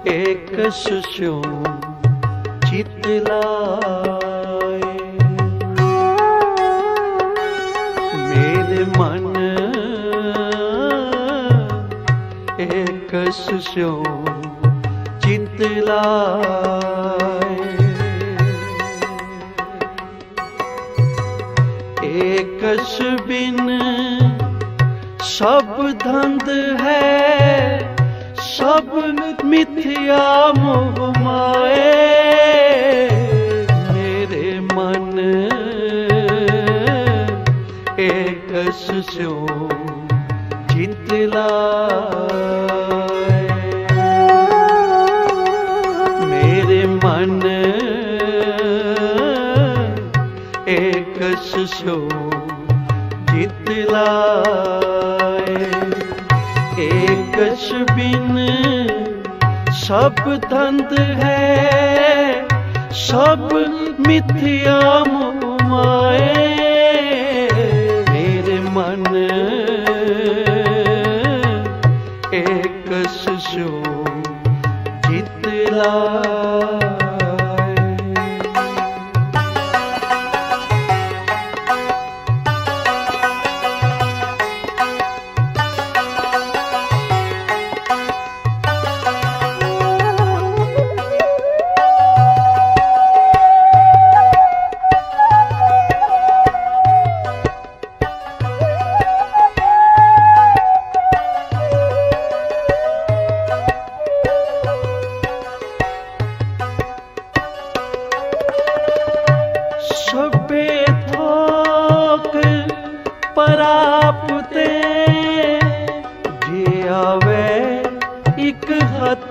एक सुषो चित लाए। मेरे मन एक सुषो चित लाए। एकस बिन सब धंध है, सब मिथ्या मोह माए। मेरे मन एकस सो चित लाए। मेरे मन एकस सो चित लाए। एकस बिन सब धंध है, सब मिथ्या मोह माए। मेरे मन एकस सो चित लाए। सबे थोक परापते, जे आवे एक हथ।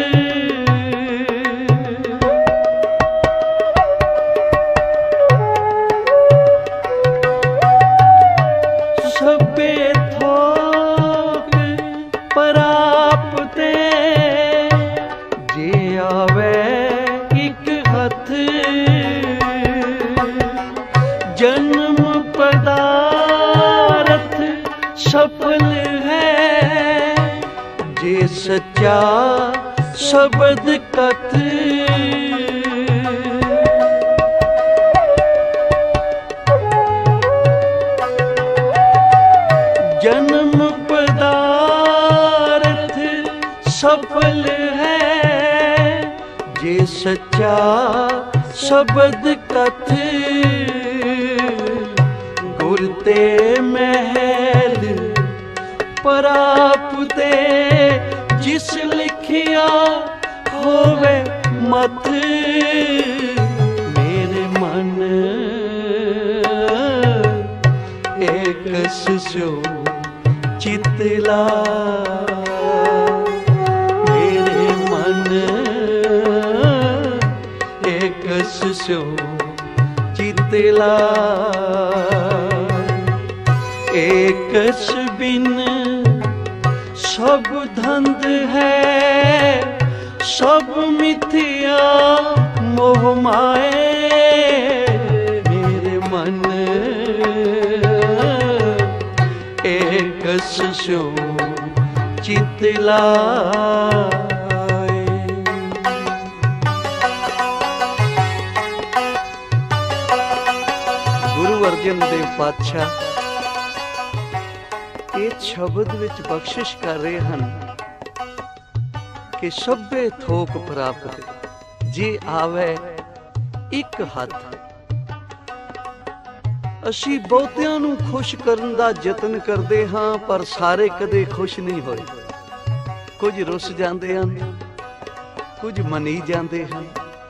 सबे थोक परापते, जे आवे एक हथ। जन्म पदार्थ सफल है, जे सच्चा शब्द कथ। जन्म पदार्थ सफल है, जे सच्चा शब्द कथ। गुर ते महल परापते, जिस लिखिया होवे मत। मेरे मन एकस सो चित लाए। मेरे मन एकस सो चित लाए। एकस बिन सब धंध है, सब मिथ्या मोह माए। मेरे मन एकस सो चित लाए। गुरु अर्जन देव पातशाह ਇਹ ਸ਼ਬਦ ਵਿੱਚ ਬਖਸ਼ਿਸ਼ ਕਰ ਰਹੇ ਹਨ ਕਿ ਸਭੇ ਥੋਕ ਪ੍ਰਾਪਤ, ਜੇ ਆਵੇ ਇੱਕ ਹੱਥ। ਅਸੀਂ ਬਹੁਤਿਆਂ ਨੂੰ ਖੁਸ਼ ਕਰਨ ਦਾ ਯਤਨ ਕਰਦੇ ਹਾਂ, ਪਰ ਸਾਰੇ ਕਦੇ ਖੁਸ਼ ਨਹੀਂ ਹੋਏ। ਕੁਝ ਰੁੱਸ ਜਾਂਦੇ ਹਨ, ਕੁਝ ਮਨੀ ਜਾਂਦੇ ਹਨ।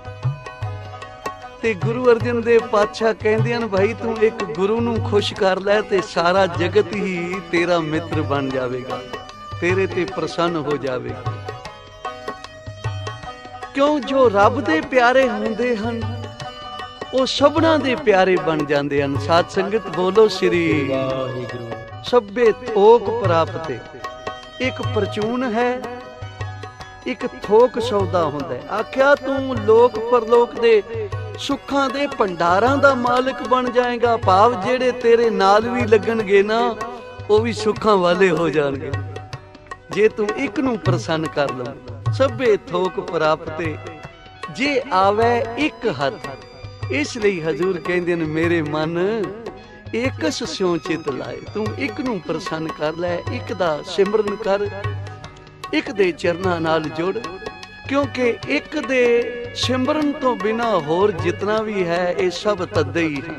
ਤੇ ਗੁਰੂ ਅਰਜਨ ਦੇਵ ਪਾਤਸ਼ਾਹ ਕਹਿੰਦੇ ਹਨ, ਭਾਈ ਤੂੰ ਇੱਕ ਗੁਰੂ ਨੂੰ ਖੁਸ਼ ਕਰ ਲੈ ਤੇ ਸਾਰਾ ਜਗਤ ਹੀ ਤੇਰਾ ਮਿੱਤਰ ਬਣ ਜਾਵੇਗਾ, ਤੇਰੇ ਤੇ ਪ੍ਰਸੰਨ ਹੋ ਜਾਵੇਗਾ। ਕਿਉਂ ਜੋ ਰੱਬ ਦੇ ਪਿਆਰੇ ਹੁੰਦੇ ਹਨ, ਉਹ ਸਭਨਾਂ ਦੇ ਪਿਆਰੇ ਬਣ ਜਾਂਦੇ ਹਨ। ਸਾਧ ਸੰਗਤ ਬੋਲੋ ਸ੍ਰੀ ਵਾਹਿਗੁਰੂ। ਸਭੇ ਥੋਕ ਪ੍ਰਾਪਤੇ, ਇੱਕ ਪਰਚੂਨ ਹੈ, ਇੱਕ ਥੋਕ ਸੌਦਾ ਹੁੰਦਾ ਹੈ। ਆਖਿਆ ਤੂੰ ਲੋਕ ਪਰਲੋਕ ਦੇ ਸੁੱਖਾਂ ਦੇ ਭੰਡਾਰਾਂ ਦਾ ਮਾਲਕ ਬਣ ਜਾਏਗਾ। ਭਾਵ ਜਿਹੜੇ ਤੇਰੇ ਨਾਲ ਵੀ ਲੱਗਣਗੇ ਨਾ, ਉਹ ਵੀ ਸੁੱਖਾਂ ਵਾਲੇ ਹੋ ਜਾਣਗੇ, ਜੇ ਤੂੰ ਇੱਕ ਨੂੰ ਪ੍ਰਸੰਨ ਕਰ ਲਵੇਂ। ਸਭੇ ਥੋਕ ਪ੍ਰਾਪਤੇ ਜੇ ਆਵੇ ਇੱਕ ਹੱਥ। ਇਸ ਲਈ ਹਜ਼ੂਰ ਕਹਿੰਦੇ ਨੇ ਮੇਰੇ ਮਨ ਏਕਸ ਸਿਉ ਚਿਤ ਲਾਏ, ਤੂੰ ਇੱਕ ਨੂੰ ਪ੍ਰਸੰਨ ਕਰ ਲੈ, ਇੱਕ ਦਾ ਸਿਮਰਨ ਕਰ, ਇੱਕ ਦੇ ਚਰਨਾਂ ਨਾਲ ਜੁੜ, ਕਿਉਂਕਿ ਇੱਕ ਦੇ ਸਿਮਰਨ ਤੋਂ ਬਿਨਾ ਹੋਰ ਜਿਤਨਾ ਵੀ ਹੈ ਇਹ ਸਭ ਤੱਦੇ ਹੀ ਹਨ।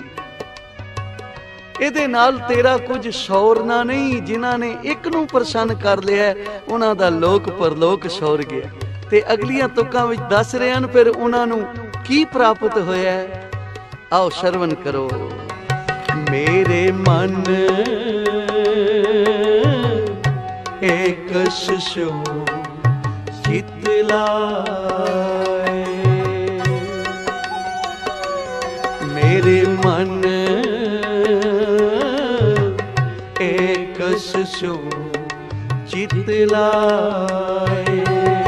ਇਹਦੇ ਨਾਲ ਤੇਰਾ ਕੁਝ ਸੌਰਨਾ ਨਹੀਂ। ਜਿਨ੍ਹਾਂ ਨੇ ਇੱਕ ਨੂੰ ਪ੍ਰਸੰਨ ਕਰ ਲਿਆ ਉਹਨਾਂ ਦਾ ਲੋਕ ਪਰਲੋਕ ਸੌਰ ਗਿਆ। ਤੇ ਅਗਲੀਆਂ ਤੁਕਾਂ ਵਿੱਚ ਦੱਸ ਰਹੇ ਹਨ ਫਿਰ ਉਹਨਾਂ ਨੂੰ ਕੀ ਪ੍ਰਾਪਤ ਹੋਇਆ। आओ श्रवण करो। मेरे मन एक शिशु चित लाए, मेरे मन एक शिशु चित लाए,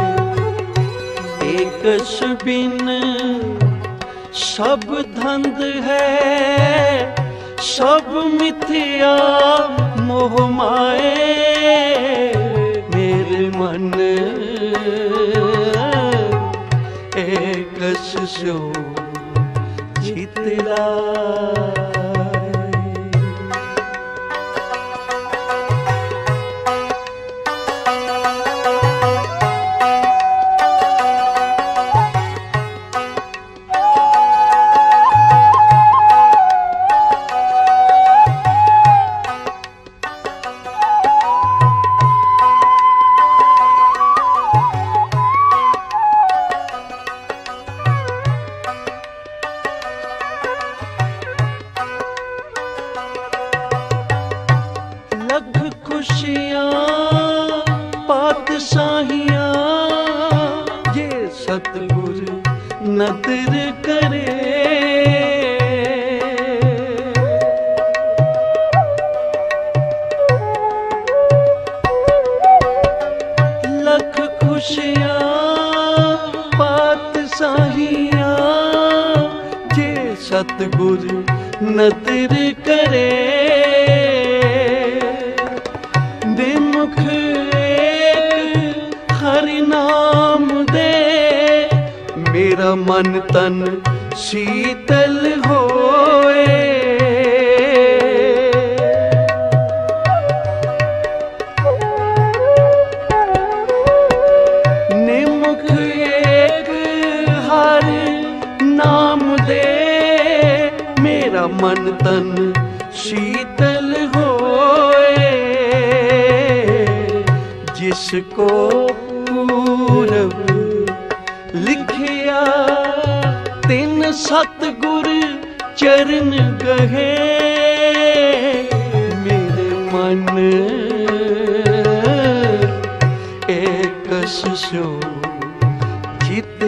एक बिन सब धंध है, सब मिथ्या मोह माए, मेरे मन एक शिशु चित लाए। नदर करे, लख खुशियां पातशाहियां जे सतगुर नदर करे, दे मुख एक हरि नाम दे, मेरा मन तन शीतल होए, निमुख एक हर नाम दे, मेरा मन तन शीतल होए, जिसको पूरब लिखिया तिन सतगुर चरण गहे, मेरे मन एक शिशु चित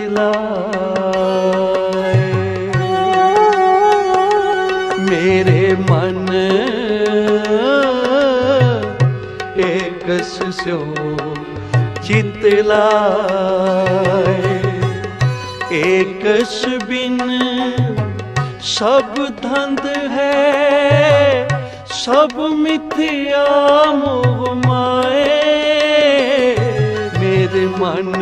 लाए, मेरे मन एक शिशु चित लाए, एक बिन सब धंध है, सब मिथ्या मोह माए, मेरे मन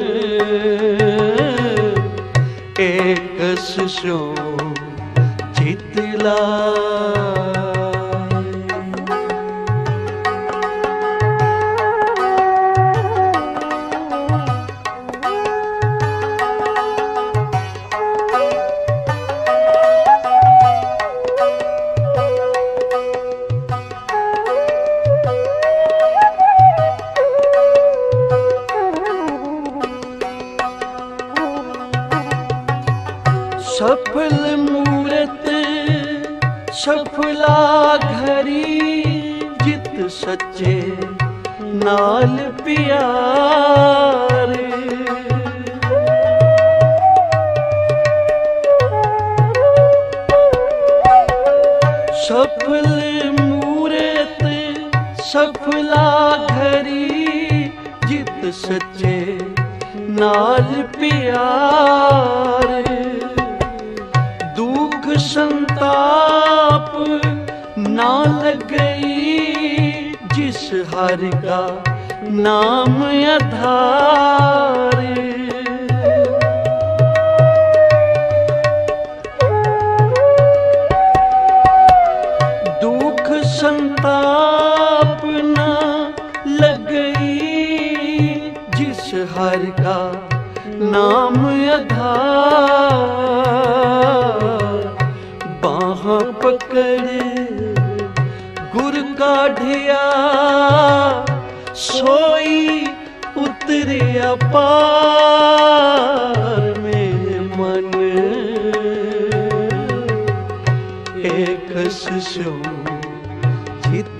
एक शिशु चित लाए। सफल मूरत सफला घरी, जित सच्चे नाल प्यार, सफल मूरत सफला घरी, जित सच्चे नाल प्यार, दुख संताप ना लगई, जिस हर का नाम आधार। दुख संताप न लगई जिस हर का नाम आधार। बाह पकड़ गुर काढ़िया सोई उतरे अपार। मेरे मन एक सो चित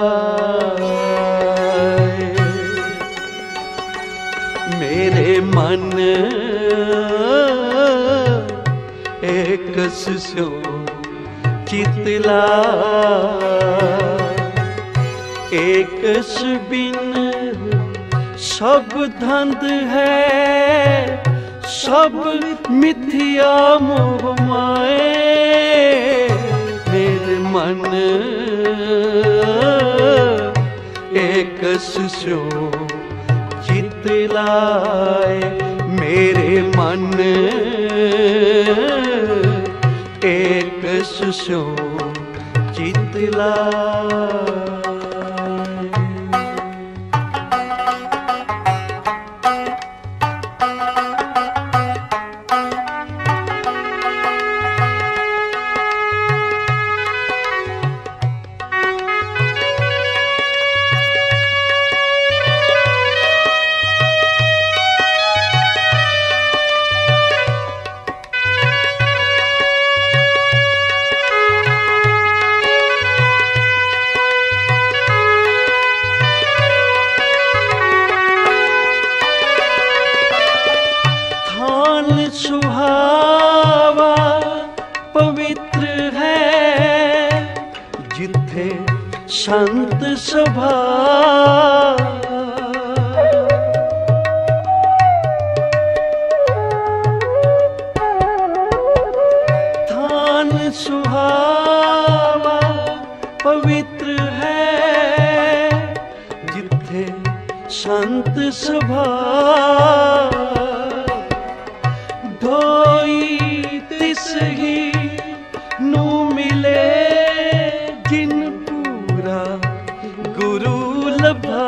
लाए। मेरे मन एक सो चित लाए। एक बिन सब धंध है, सब मिथ्या मोह माए। मेरे मन एक सो चित लाए। मेरे मन एक सो चित लाए। सुहावा पवित्र है जिथे संत सभा। थान सुहावा पवित्र है जिथे संत सभा। धोई तिस ही नू मिले जिन पूरा गुरु लभा।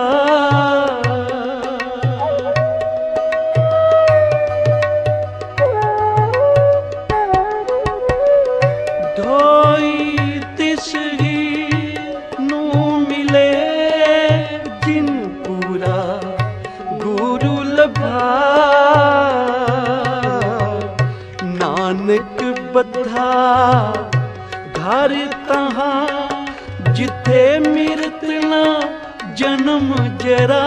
धोई तिस ही नू मिले जिन पूरा गुरु लभा। नानक बद्धा घर तहाँ जिथे मिरत ना जन्म जरा।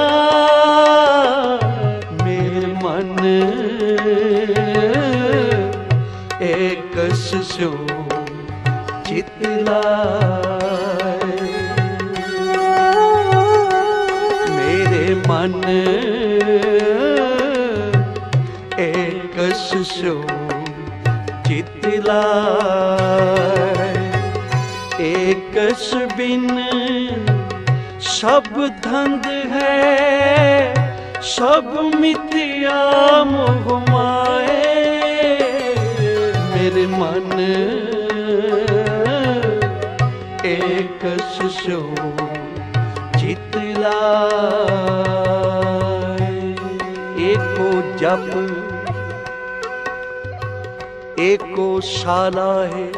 मेरे मन एक सो चित लाए। मेरे मन एक सो चित लाए। एक बिन सब धंध है, सब मिथ्या मोह माए। मेरे मन एक सो चित लाए। एको जप एको शाला है,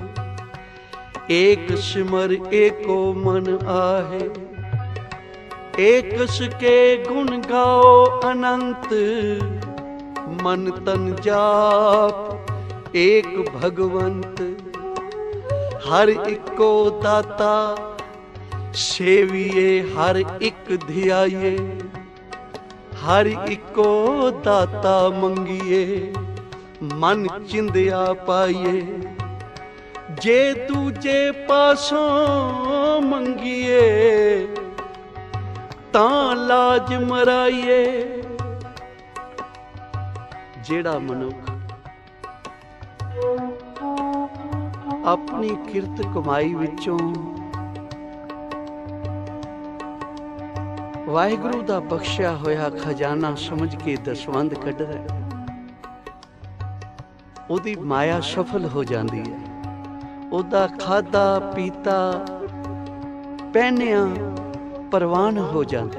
एक सिमर एको मन आहे। एक के गुण गाओ अनंत, मन तन जाप एक भगवंत। हर इको दाता सेविए, हर एक धियाए। हर इको दाता मंगिए, मन चिंदिया पाइए। जे दूजे पासों मंगिए, तां लाज मराइए। जेड़ा मनुख अपनी किरत कमाई विचों ਵਾਹਿਗੁਰੂ ਦਾ ਬਖਸ਼ਿਆ ਹੋਇਆ ਖਜ਼ਾਨਾ ਸਮਝ ਕੇ ਦਸਵੰਧ ਕੱਢਦਾ, ਉਹਦੀ ਮਾਇਆ ਸਫਲ ਹੋ ਜਾਂਦੀ ਹੈ। ਉਹਦਾ ਖਾਧਾ ਪੀਤਾ ਪਹਿਨਿਆ ਪ੍ਰਵਾਨ ਹੋ ਜਾਂਦਾ।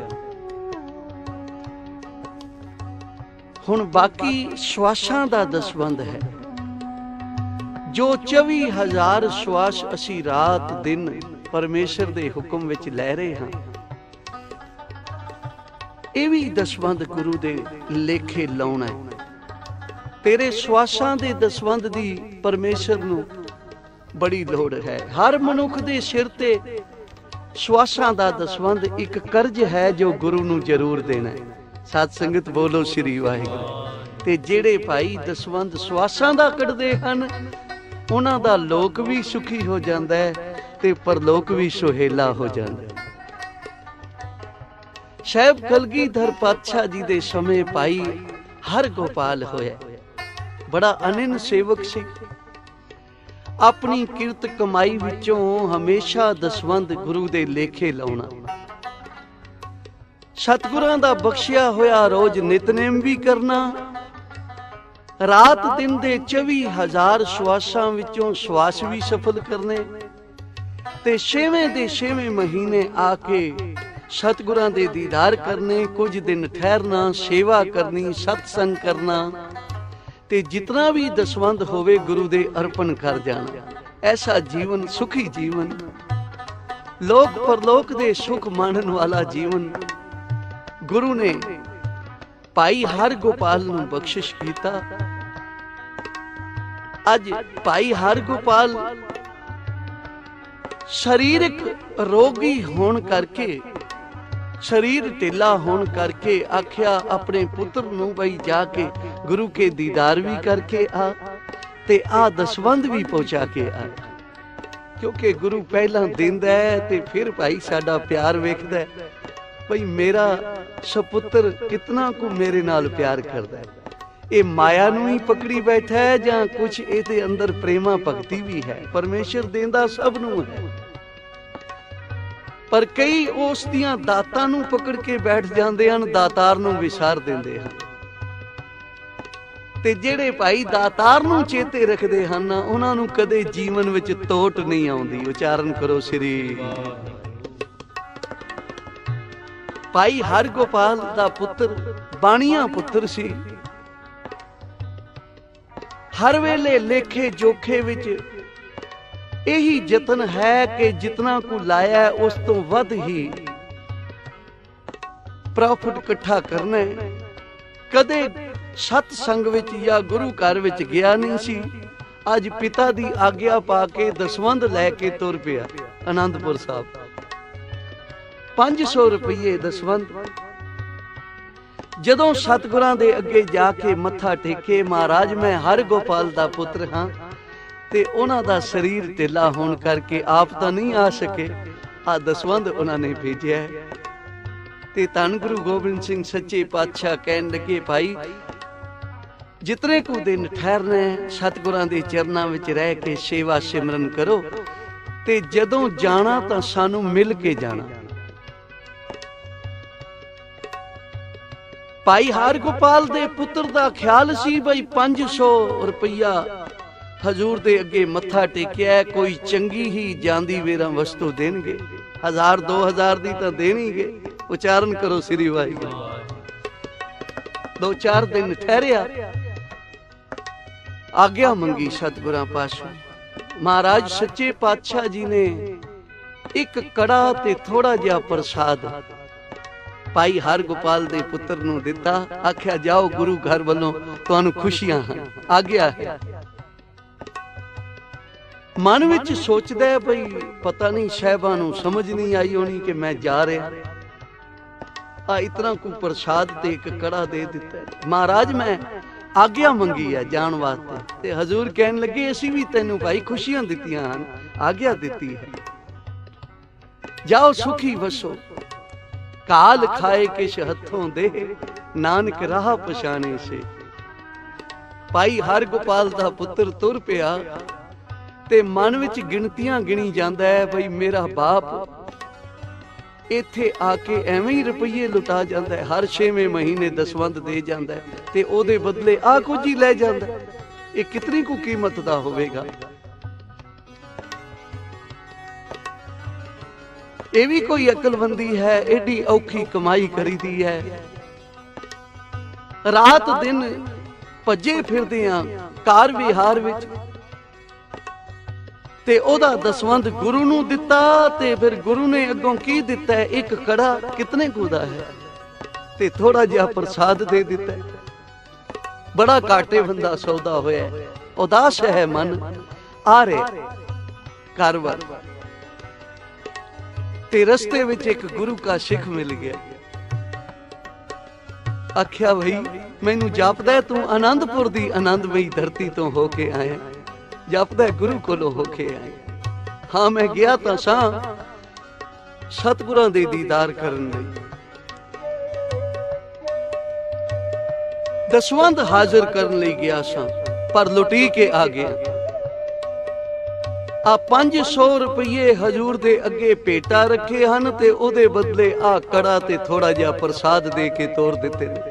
ਹੁਣ ਬਾਕੀ ਸਵਾਸਾਂ ਦਾ ਦਸਵੰਧ ਹੈ, ਜੋ 24,000 ਸਵਾਸ ਅਸੀਂ ਰਾਤ ਦਿਨ ਪਰਮੇਸ਼ਰ ਦੇ ਹੁਕਮ ਵਿੱਚ ਲੈ ਰਹੇ ਹਾਂ। ਇਹ ਵੀ ਦਸਵੰਧ ਗੁਰੂ ਦੇ ਲੇਖੇ ਲਾਉਣਾ ਹੈ। ਤੇਰੇ ਸਵਾਸਾਂ ਦੇ ਦਸਵੰਧ ਦੀ ਪਰਮੇਸ਼ਰ ਨੂੰ ਬੜੀ ਲੋੜ ਹੈ। ਹਰ ਮਨੁੱਖ ਦੇ ਸਿਰ ਤੇ ਸਵਾਸਾਂ ਦਾ ਦਸਵੰਧ ਇੱਕ ਕਰਜ਼ ਹੈ ਜੋ ਗੁਰੂ ਨੂੰ ਜ਼ਰੂਰ ਦੇਣਾ ਹੈ। ਸਤ ਸੰਗਤ ਬੋਲੋ ਸ੍ਰੀ ਵਾਹਿਗੁਰੂ। ਤੇ ਜਿਹੜੇ ਭਾਈ ਦਸਵੰਧ ਸਵਾਸਾਂ ਦਾ ਕੱਢਦੇ ਹਨ, ਉਹਨਾਂ ਦਾ ਲੋਕ ਵੀ ਸੁਖੀ ਹੋ ਜਾਂਦਾ ਹੈ ਤੇ ਪਰਲੋਕ ਵੀ ਸੁਹੇਲਾ ਹੋ ਜਾਂਦਾ ਹੈ। ਸਾਹਿਬ ਕਲਗੀਧਰ ਪਾਤਸ਼ਾਹ ਜੀ ਦੇ ਸਮੇਂ ਭਾਈ ਹਰਗੋਪਾਲ ਹੋਇਆ, ਬੜਾ ਅਨੰਨ ਸੇਵਕ ਸੀ। ਆਪਣੀ ਕਿਰਤ ਕਮਾਈ ਵਿੱਚੋਂ ਹਮੇਸ਼ਾ ਦਸਵੰਧ ਗੁਰੂ ਦੇ ਲੇਖੇ ਲਾਉਣਾ, ਸਤਿਗੁਰਾਂ ਦਾ ਬਖਸ਼ਿਆ ਹੋਇਆ ਰੋਜ਼ ਨਿਤਨੇਮ ਵੀ ਕਰਨਾ, ਰਾਤ ਦਿਨ ਦੇ 24,000 ਸਵਾਸਾਂ ਵਿੱਚੋਂ ਸਵਾਸ ਵੀ ਸਫਲ ਕਰਨੇ, ਤੇ 6ਵੇਂ ਦੇ 6ਵੇਂ ਮਹੀਨੇ ਆ ਕੇ ਸਤਿਗੁਰਾਂ ਦੇ ਦੀਦਾਰ ਕਰਨੇ, ਕੁਝ ਦਿਨ ਠਹਿਰਨਾ, ਸੇਵਾ ਕਰਨੀ, ਸਤਸੰਗ ਕਰਨਾ, ਤੇ ਜਿਤਨਾ ਵੀ ਦਸਵੰਧ ਹੋਵੇ ਗੁਰੂ ਦੇ ਅਰਪਣ ਕਰ ਜਾਣਾ। ਐਸਾ ਜੀਵਨ ਸੁਖੀ ਜੀਵਨ, ਲੋਕ ਪਰਲੋਕ ਦੇ ਸੁਖ ਮਾਣਨ ਵਾਲਾ ਜੀਵਨ ਗੁਰੂ ਨੇ ਭਾਈ ਹਰਗੋਪਾਲ ਨੂੰ ਬਖਸ਼ਿਸ਼ ਕੀਤਾ। ਅੱਜ ਭਾਈ ਹਰਗੋਪਾਲ ਸਰੀਰਕ ਰੋਗੀ ਹੋਣ ਕਰਕੇ, ਸਰੀਰ ਢਿੱਲਾ ਹੋਣ ਕਰਕੇ ਆਖਿਆ ਆਪਣੇ ਪੁੱਤਰ ਨੂੰ ਬਈ ਜਾ ਕੇ ਗੁਰੂ ਕੇ ਦੀਦਾਰ ਵੀ ਕਰਕੇ ਆ ਤੇ ਆ ਦਸਵੰਧ ਵੀ ਪਹੁੰਚਾ ਕੇ ਆ, ਕਿਉਂਕਿ ਗੁਰੂ ਪਹਿਲਾਂ ਦਿੰਦਾ ਹੈ ਤੇ ਫਿਰ ਭਾਈ ਸਾਡਾ ਪਿਆਰ ਵੇਖਦਾ ਹੈ ਬਈ ਮੇਰਾ ਸਪੁੱਤਰ ਕਿਤਨਾ ਕੁ ਮੇਰੇ ਨਾਲ ਪਿਆਰ ਕਰਦਾ ਹੈ। ਇਹ ਮਾਇਆ ਨੂੰ ਹੀ ਪਕੜੀ ਬੈਠਾ ਹੈ ਜਾਂ ਕੁਝ ਇਹਦੇ ਅੰਦਰ ਪ੍ਰੇਮਾ ਭਗਤੀ ਵੀ ਹੈ। ਪਰਮੇਸ਼ਰ ਦੇਂਦਾ ਸਭ ਨੂੰ ਹੈ, ਪਰ ਕਈ ਉਸ ਦੀਆਂ ਦਾਤਾਂ ਨੂੰ ਪਕੜ ਕੇ ਬੈਠ ਜਾਂਦੇ ਹਨ, ਦਾਤਾਰ ਨੂੰ ਵਿਸਾਰ ਦਿੰਦੇ ਹਨ। ਤੇ ਜਿਹੜੇ ਭਾਈ ਦਾਤਾਰ ਨੂੰ ਚੇਤੇ ਰੱਖਦੇ ਹਨ, ਉਹਨਾਂ ਨੂੰ ਕਦੇ ਜੀਵਨ ਵਿੱਚ ਤੋਟ ਨਹੀਂ ਆਉਂਦੀ। ਉਚਾਰਨ ਕਰੋ ਸ੍ਰੀ। ਭਾਈ ਹਰਗੋਪਾਲ ਦਾ ਪੁੱਤਰ ਬਾਣੀਆ ਪੁੱਤਰ ਸੀ। ਹਰ ਵੇਲੇ ਲੇਖੇ ਜੋਖੇ ਵਿੱਚ ਇਹੀ ਯਤਨ ਹੈ ਕਿ ਜਿਤਨਾ ਕੁ ਲਾਇਆ ਉਸ ਤੋਂ ਵੱਧ ਹੀ ਪ੍ਰੋਫਿਟ ਇਕੱਠਾ ਕਰਨਾ ਹੈ। ਕਦੇ ਸਤ ਸੰਗ ਵਿੱਚ ਜਾਂ ਗੁਰੂ ਘਰ ਵਿੱਚ ਗਿਆ ਨਹੀਂ ਸੀ। ਅੱਜ ਪਿਤਾ ਦੀ ਆਗਿਆ ਪਾ ਕੇ ਦਸਵੰਧ ਲੈ ਕੇ ਤੁਰ ਪਿਆ ਆਨੰਦਪੁਰ ਸਾਹਿਬ। 500 ਰੁਪਏ ਦਸਵੰਧ। ਜਦੋਂ ਸਤਿਗੁਰਾਂ ਦੇ ਅੱਗੇ ਜਾ ਕੇ ਮੱਥਾ ਟੇਕੇ, ਮਹਾਰਾਜ ਮੈਂ ਹਰਗੋਪਾਲ ਦਾ ਪੁੱਤਰ ਹਾਂ ਤੇ ਉਹਨਾਂ ਦਾ ਸਰੀਰ ਢਿੱਲਾ ਹੋਣ ਕਰਕੇ ਆਪ ਤਾਂ ਨਹੀਂ ਆ ਸਕੇ, ਆ ਦਸਵੰਧ ਉਹਨਾਂ ਨੇ ਭੇਜਿਆ। ਤੇ ਧੰਨ ਗੁਰੂ ਗੋਬਿੰਦ ਸਿੰਘ ਸੱਚੇ ਪਾਤਸ਼ਾਹ ਕਹਿਣ ਲੱਗੇ, ਭਾਈ ਜਿਤਨੇ ਕੁ ਦਿਨ ਠਹਿਰਨਾ ਸਤਿਗੁਰਾਂ ਦੇ ਚਰਨਾਂ ਵਿੱਚ ਰਹਿ ਕੇ ਸੇਵਾ ਸਿਮਰਨ ਕਰੋ, ਤੇ ਜਦੋਂ ਜਾਣਾ ਤਾਂ ਸਾਨੂੰ ਮਿਲ ਕੇ ਜਾਣਾ। ਭਾਈ ਹਰਗੋਪਾਲ ਦੇ ਪੁੱਤਰ ਦਾ ਖਿਆਲ ਸੀ ਬਈ 500 ਰੁਪਇਆ ਹਜ਼ੂਰ ਦੇ ਅੱਗੇ ਮੱਥਾ ਟੇਕਿਆ, ਕੋਈ ਚੰਗੀ ਹੀ ਜਾਂਦੀ ਵੇਰਾ ਵਸਤੂ ਦੇਣਗੇ, 1000 2000 ਦੀ ਤਾਂ ਦੇਣਗੇ। ਉਚਾਰਨ ਕਰੋ ਸ੍ਰੀ ਵਾਹਿਗੁਰੂ। 2-4 ਦਿਨ ਠਹਿਰਿਆ, ਆਗਿਆ ਮੰਗੀ ਸਤਿਗੁਰਾਂ ਪਾਸੋਂ। ਮਹਾਰਾਜ ਸੱਚੇ ਪਾਤਸ਼ਾਹ ਜੀ ਨੇ ਇੱਕ ਕੜਾ ਤੇ ਥੋੜਾ ਜਿਹਾ ਪ੍ਰਸਾਦ ਭਾਈ ਹਰਗੋਪਾਲ ਦੇ ਪੁੱਤਰ ਨੂੰ ਦਿੱਤਾ। ਆਖਿਆ ਜਾਓ, ਗੁਰੂ ਘਰ ਵੱਲੋਂ ਤੁਹਾਨੂੰ ਖੁਸ਼ੀਆਂ ਹਨ, ਆਗਿਆ ਹੈ। ਮਨ ਵਿੱਚ ਸੋਚਦਾ ਹੈ ਬਈ ਪਤਾ ਨਹੀਂ ਸਾਹਿਬਾਂ ਨੂੰ ਸਮਝ ਨਹੀਂ ਆਈ ਹੋਣੀ ਕਿ ਮੈਂ ਜਾ ਰਿਹਾ। ਆ ਇਤਨਾ ਕੁ ਪ੍ਰਸਾਦ ਤੇ ਇੱਕ ਕੜਾ ਦੇ ਦਿੱਤਾ। ਮਹਾਰਾਜ ਮੈਂ ਆਗਿਆ ਮੰਗੀ ਹੈ ਜਾਣ ਵਾਸਤੇ। ਤੇ ਹਜ਼ੂਰ ਕਹਿਣ ਲੱਗੇ, ਅਸੀਂ ਵੀ ਤੈਨੂੰ ਭਾਈ ਖੁਸ਼ੀਆਂ ਦਿੱਤੀਆਂ ਹਨ, ਆਗਿਆ ਦਿੱਤੀ ਹੈ, ਜਾਓ ਸੁਖੀ ਵਸੋ। ਕਾਲ ਖਾਏ ਕਿਛ ਹੱਥੋਂ ਦੇ, ਨਾਨਕ ਰਾਹ ਪਛਾਣੇ ਸੇ। ਭਾਈ ਹਰਗੋਪਾਲ ਦਾ ਪੁੱਤਰ ਤੁਰ ਪਿਆ ਤੇ ਮਨ ਵਿੱਚ ਗਿਣਤੀਆਂ ਗਿਣੀ ਜਾਂਦਾ ਹੈ ਬਈ ਮੇਰਾ ਬਾਪ ਇੱਥੇ ਆ ਕੇ ਐਵੇਂ ਹੀ ਰੁਪਈਏ ਲੁਟਾ ਜਾਂਦਾ ਹੈ। ਹਰ 6ਵੇਂ ਮਹੀਨੇ ਦਸਵੰਧ ਦੇ ਜਾਂਦਾ ਹੈ ਤੇ ਉਹਦੇ ਬਦਲੇ ਆ ਕੁਝ ਹੀ ਲੈ ਜਾਂਦਾ ਹੈ। ਇਹ ਕਿਤਨੀ ਕੁ ਕੀਮਤ ਦਾ ਹੋਵੇਗਾ। ਇਹ ਵੀ ਕੋਈ ਅਕਲਮੰਦੀ ਹੈ? ਏਡੀ ਔਖੀ ਕਮਾਈ ਕਰੀਦੀ ਹੈ, ਰਾਤ ਦਿਨ ਭੱਜੇ ਫਿਰਦੇ ਆ ਕਾਰ ਵਿਹਾਰ ਵਿੱਚ, ਤੇ ਉਹਦਾ ਦਸਵੰਧ ਗੁਰੂ ਨੂੰ ਦਿੱਤਾ ਤੇ ਫਿਰ ਗੁਰੂ ਨੇ ਅੱਗੋਂ ਕੀ ਦਿੱਤਾ? ਇੱਕ ਕੜਾ ਕਿਤਨੇ ਕੁ ਦਾ ਹੈ ਤੇ ਥੋੜਾ ਜਿਹਾ ਪ੍ਰਸਾਦ ਦੇ ਦਿੱਤਾ। ਬੜਾ ਘਾਟੇ ਬੰਦਾ ਸੌਦਾ ਹੋਇਆ, ਉਦਾਸ ਹੈ ਮਨ, ਆ ਰਹੇ ਘਰ ਵੱਲ। ਤੇ ਰਸਤੇ ਵਿੱਚ ਇੱਕ ਗੁਰੂ ਕਾ ਸਿੱਖ ਮਿਲ ਗਿਆ। ਆਖਿਆ ਭਈ ਮੈਨੂੰ ਜਾਪਦਾ ਤੂੰ ਆਨੰਦਪੁਰ ਦੀ ਆਨੰਦਮਈ ਧਰਤੀ ਤੋਂ ਹੋ ਕੇ ਆਇਆ, ਜਾਪਦਾ ਗੁਰੂ ਕੋਲੋਂ ਹੋ ਕੇ ਆਇਆ। ਹਾਂ ਮੈਂ ਗਿਆ ਤਾਂ ਸਾਂ ਸਤਿਗੁਰਾਂ ਦੇ ਦੀਦਾਰ ਕਰਨ ਲਈ, ਦਸਵੰਧ ਹਾਜ਼ਰ ਕਰਨ ਲਈ ਗਿਆ ਸਾਂ, ਪਰ ਲੁਟੀ ਕੇ ਆ ਗਿਆ। ਆ 500 ਰੁਪਏ ਹਜੂਰ ਦੇ ਅੱਗੇ ਭੇਟਾ ਰੱਖੇ ਹਨ ਤੇ ਉਹਦੇ ਬਦਲੇ ਆ ਕੜਾ ਤੇ ਥੋੜਾ ਜਿਹਾ ਪ੍ਰਸਾਦ ਦੇ ਕੇ ਤੋਰ ਦਿੱਤੇ ਨੇ।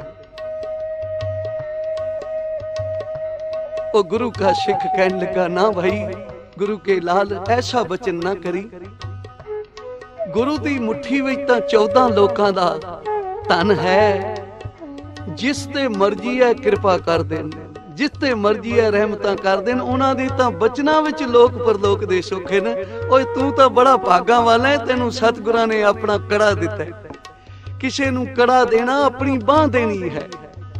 ਉਹ ਗੁਰੂ का सिख कहने लगा, ना भाई गुरु के लाल ऐसा बचन ना करी। गुरु दी मुट्ठी विच तां 14 लोकां दा धन है, जिस ते मर्जी है कृपा कर देन, जिस ते मर्जी है रहमतां कर देन। उन्हां दी तां बचनां विच लोक परलोक दे सुख ने। ओए तू तां बड़ा भागां वाला है, तैनूं सतगुरां ने अपना कड़ा दिता है। किसे नूं कड़ा देना अपनी बांह देनी है।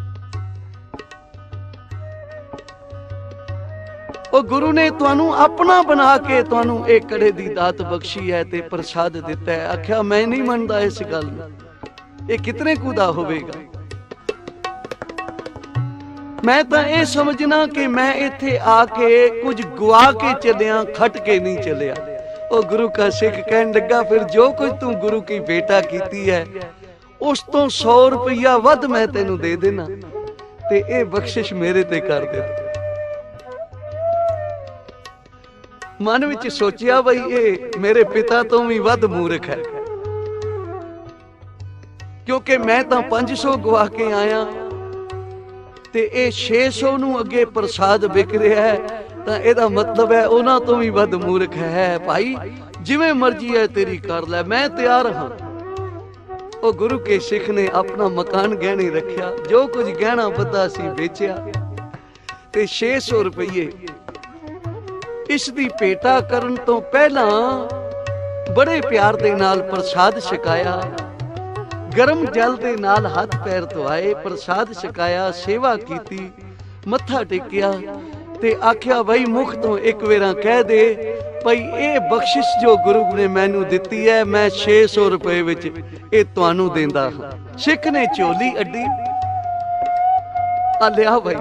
ਉਹ ਗੁਰੂ ਨੇ ਤੁਹਾਨੂੰ ਆਪਣਾ ਬਣਾ ਕੇ ਤੁਹਾਨੂੰ ਇਹ ਕੜੇ ਦੀ ਦਾਤ ਬਖਸ਼ੀ ਹੈ ਤੇ ਪ੍ਰਸਾਦ ਦਿੱਤਾ ਹੈ। ਆਖਿਆ ਮੈਂ ਨਹੀਂ ਮੰਨਦਾ ਇਸ ਗੱਲ ਨੂੰ, ਇਹ ਕਿਤਨੇ ਕੁ ਦਾ ਹੋਵੇਗਾ। ਮੈਂ ਤਾਂ ਇਹ ਸਮਝਣਾ ਕਿ ਮੈਂ ਇੱਥੇ ਆ ਕੇ ਕੁਝ ਗਵਾ ਕੇ ਚੱਲਿਆ, ਖੱਟ ਕੇ ਨਹੀਂ ਚੱਲਿਆ। ਉਹ ਗੁਰੂ ਕਾ ਸਿੱਖ ਕਹਿਣ ਲੱਗਾ, ਫਿਰ ਜੋ ਕੁਝ ਤੂੰ ਗੁਰੂ ਕੀ ਭੇਟਾ ਕੀਤੀ ਹੈ ਉਸ ਤੋਂ 100 ਰੁਪਈਆ ਵੱਧ ਮੈਂ ਤੈਨੂੰ ਦੇ ਦੇਣਾ ਤੇ ਇਹ ਬਖਸ਼ਿਸ਼ ਮੇਰੇ ਤੇ ਕਰ ਦੇ। ਮਨ ਵਿੱਚ ਸੋਚਿਆ ਬਈ ਇਹ ਮੇਰੇ ਪਿਤਾ ਤੋਂ ਵੀ ਵੱਧ ਮੂਰਖ ਹੈ, ਕਿਉਂਕਿ ਮੈਂ ਤਾਂ 500 ਗਵਾ ਕੇ ਆਇਆ ਤੇ ਇਹ 600 ਨੂੰ ਅੱਗੇ ਪ੍ਰਸਾਦ ਵਿਕ ਰਿਹਾ ਹੈ, ਤਾਂ ਇਹਦਾ ਮਤਲਬ ਹੈ ਉਹਨਾਂ ਤੋਂ ਵੀ ਵੱਧ ਮੂਰਖ ਹੈ। ਭਾਈ ਜਿਵੇਂ ਮਰਜ਼ੀ ਹੈ ਤੇਰੀ ਕਰ ਲੈ, ਮੈਂ ਤਿਆਰ ਹਾਂ। ਉਹ ਗੁਰੂ ਕੇ ਸਿੱਖ ਨੇ ਆਪਣਾ ਮਕਾਨ ਗਹਿਣੇ ਰੱਖਿਆ, ਜੋ ਕੁਝ ਗਹਿਣਾ ਬੱਧਾ ਸੀ ਵੇਚਿਆ ਤੇ 600 ਰੁਪਏ ਇਸ ਦੀ ਭੇਟਾ ਕਰਨ ਤੋਂ ਪਹਿਲਾਂ ਬੜੇ ਪਿਆਰ ਦੇ ਨਾਲ ਪ੍ਰਸਾਦ ਛਕਾਇਆ। ਗਰਮ ਜਲ ਦੇ ਨਾਲ ਹੱਥ ਪੈਰ ਧੋਏ, ਪ੍ਰਸਾਦ ਛਕਾਇਆ, ਸੇਵਾ ਕੀਤੀ, ਮੱਥਾ ਟੇਕਿਆ ਤੇ ਆਖਿਆ ਬਈ ਮੁਖ ਤੋਂ ਇੱਕ ਵੇਰਾ ਕਹਿ ਦੇ ਭਈ ਇਹ ਬਖਸ਼ਿਸ਼ ਜੋ ਗੁਰੂ ਨੇ ਮੈਨੂੰ ਦਿੱਤੀ ਹੈ ਮੈਂ 600 ਰੁਪਏ ਵਿੱਚ ਇਹ ਤੁਹਾਨੂੰ ਦਿੰਦਾ ਹਾਂ। ਸਿੱਖ ਨੇ ਝੋਲੀ ਅੱਡੀ, ਆ ਲਿਆ ਭਾਈ।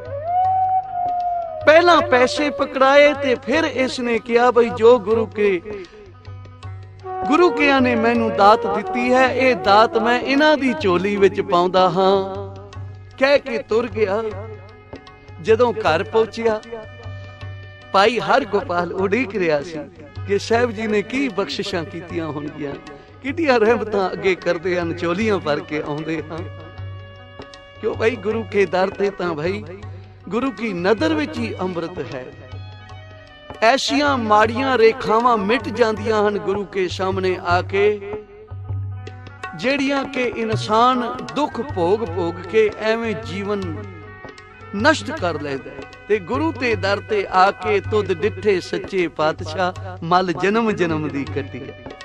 ਪਹਿਲਾਂ ਪੈਸੇ ਪਕੜਾਏ ਤੇ ਫਿਰ ਇਸਨੇ ਕਿਹਾ ਬਈ ਜੋ ਗੁਰੂ ਕਿਆਂ ਨੇ ਮੈਨੂੰ ਦਾਤ ਦਿੱਤੀ ਹੈ ਇਹ ਦਾਤ ਮੈਂ ਇਹਨਾਂ ਦੀ ਝੋਲੀ ਵਿੱਚ ਪਾਉਂਦਾ ਹਾਂ, ਕਹਿ ਕੇ ਤੁਰ ਗਿਆ। ਜਦੋਂ ਘਰ ਪਹੁੰਚਿਆ ਭਾਈ ਹਰਗੋਪਾਲ ਉਡੀਕ ਰਿਹਾ ਸੀ ਕਿ ਸਾਹਿਬ ਜੀ ਨੇ ਕੀ ਬਖਸ਼ਿਸ਼ਾਂ ਕੀਤੀਆਂ ਹੋਣਗੀਆਂ, ਕਿਹੜੀਆਂ ਰਹਿਮਤਾਂ ਅੱਗੇ ਕਰਦੇ ਹਨ, ਝੋਲੀਆਂ ਭਰ ਕੇ ਆਉਂਦੇ ਹਾਂ। ਕਿਉਂ ਭਾਈ ਗੁਰੂ ਕੇ ਦਰ ਤੇ ਤਾਂ ਭਾਈ ਗੁਰੂ ਕੀ ਨਜ਼ਰ ਵਿੱਚ ਹੀ ਅੰਮ੍ਰਿਤ ਹੈ। ਐਸੀਆਂ ਮਾੜੀਆਂ ਰੇਖਾਵਾਂ ਮਿਟ ਜਾਂਦੀਆਂ ਹਨ ਗੁਰੂ ਕੇ ਸਾਹਮਣੇ ਆ ਕੇ, ਜਿਹੜੀਆਂ ਕਿ ਇਨਸਾਨ ਦੁੱਖ ਭੋਗ ਭੋਗ ਕੇ ਐਵੇਂ ਜੀਵਨ ਨਸ਼ਟ ਕਰ ਲੈਂਦਾ। ਤੇ ਗੁਰੂ ਤੇ ਦਰ ਤੇ ਆ ਕੇ ਤੁਧ ਡਿੱਠੇ ਸੱਚੇ ਪਾਤਸ਼ਾਹ, ਮਲ ਜਨਮ ਜਨਮ ਦੀ ਕੱਟੀ।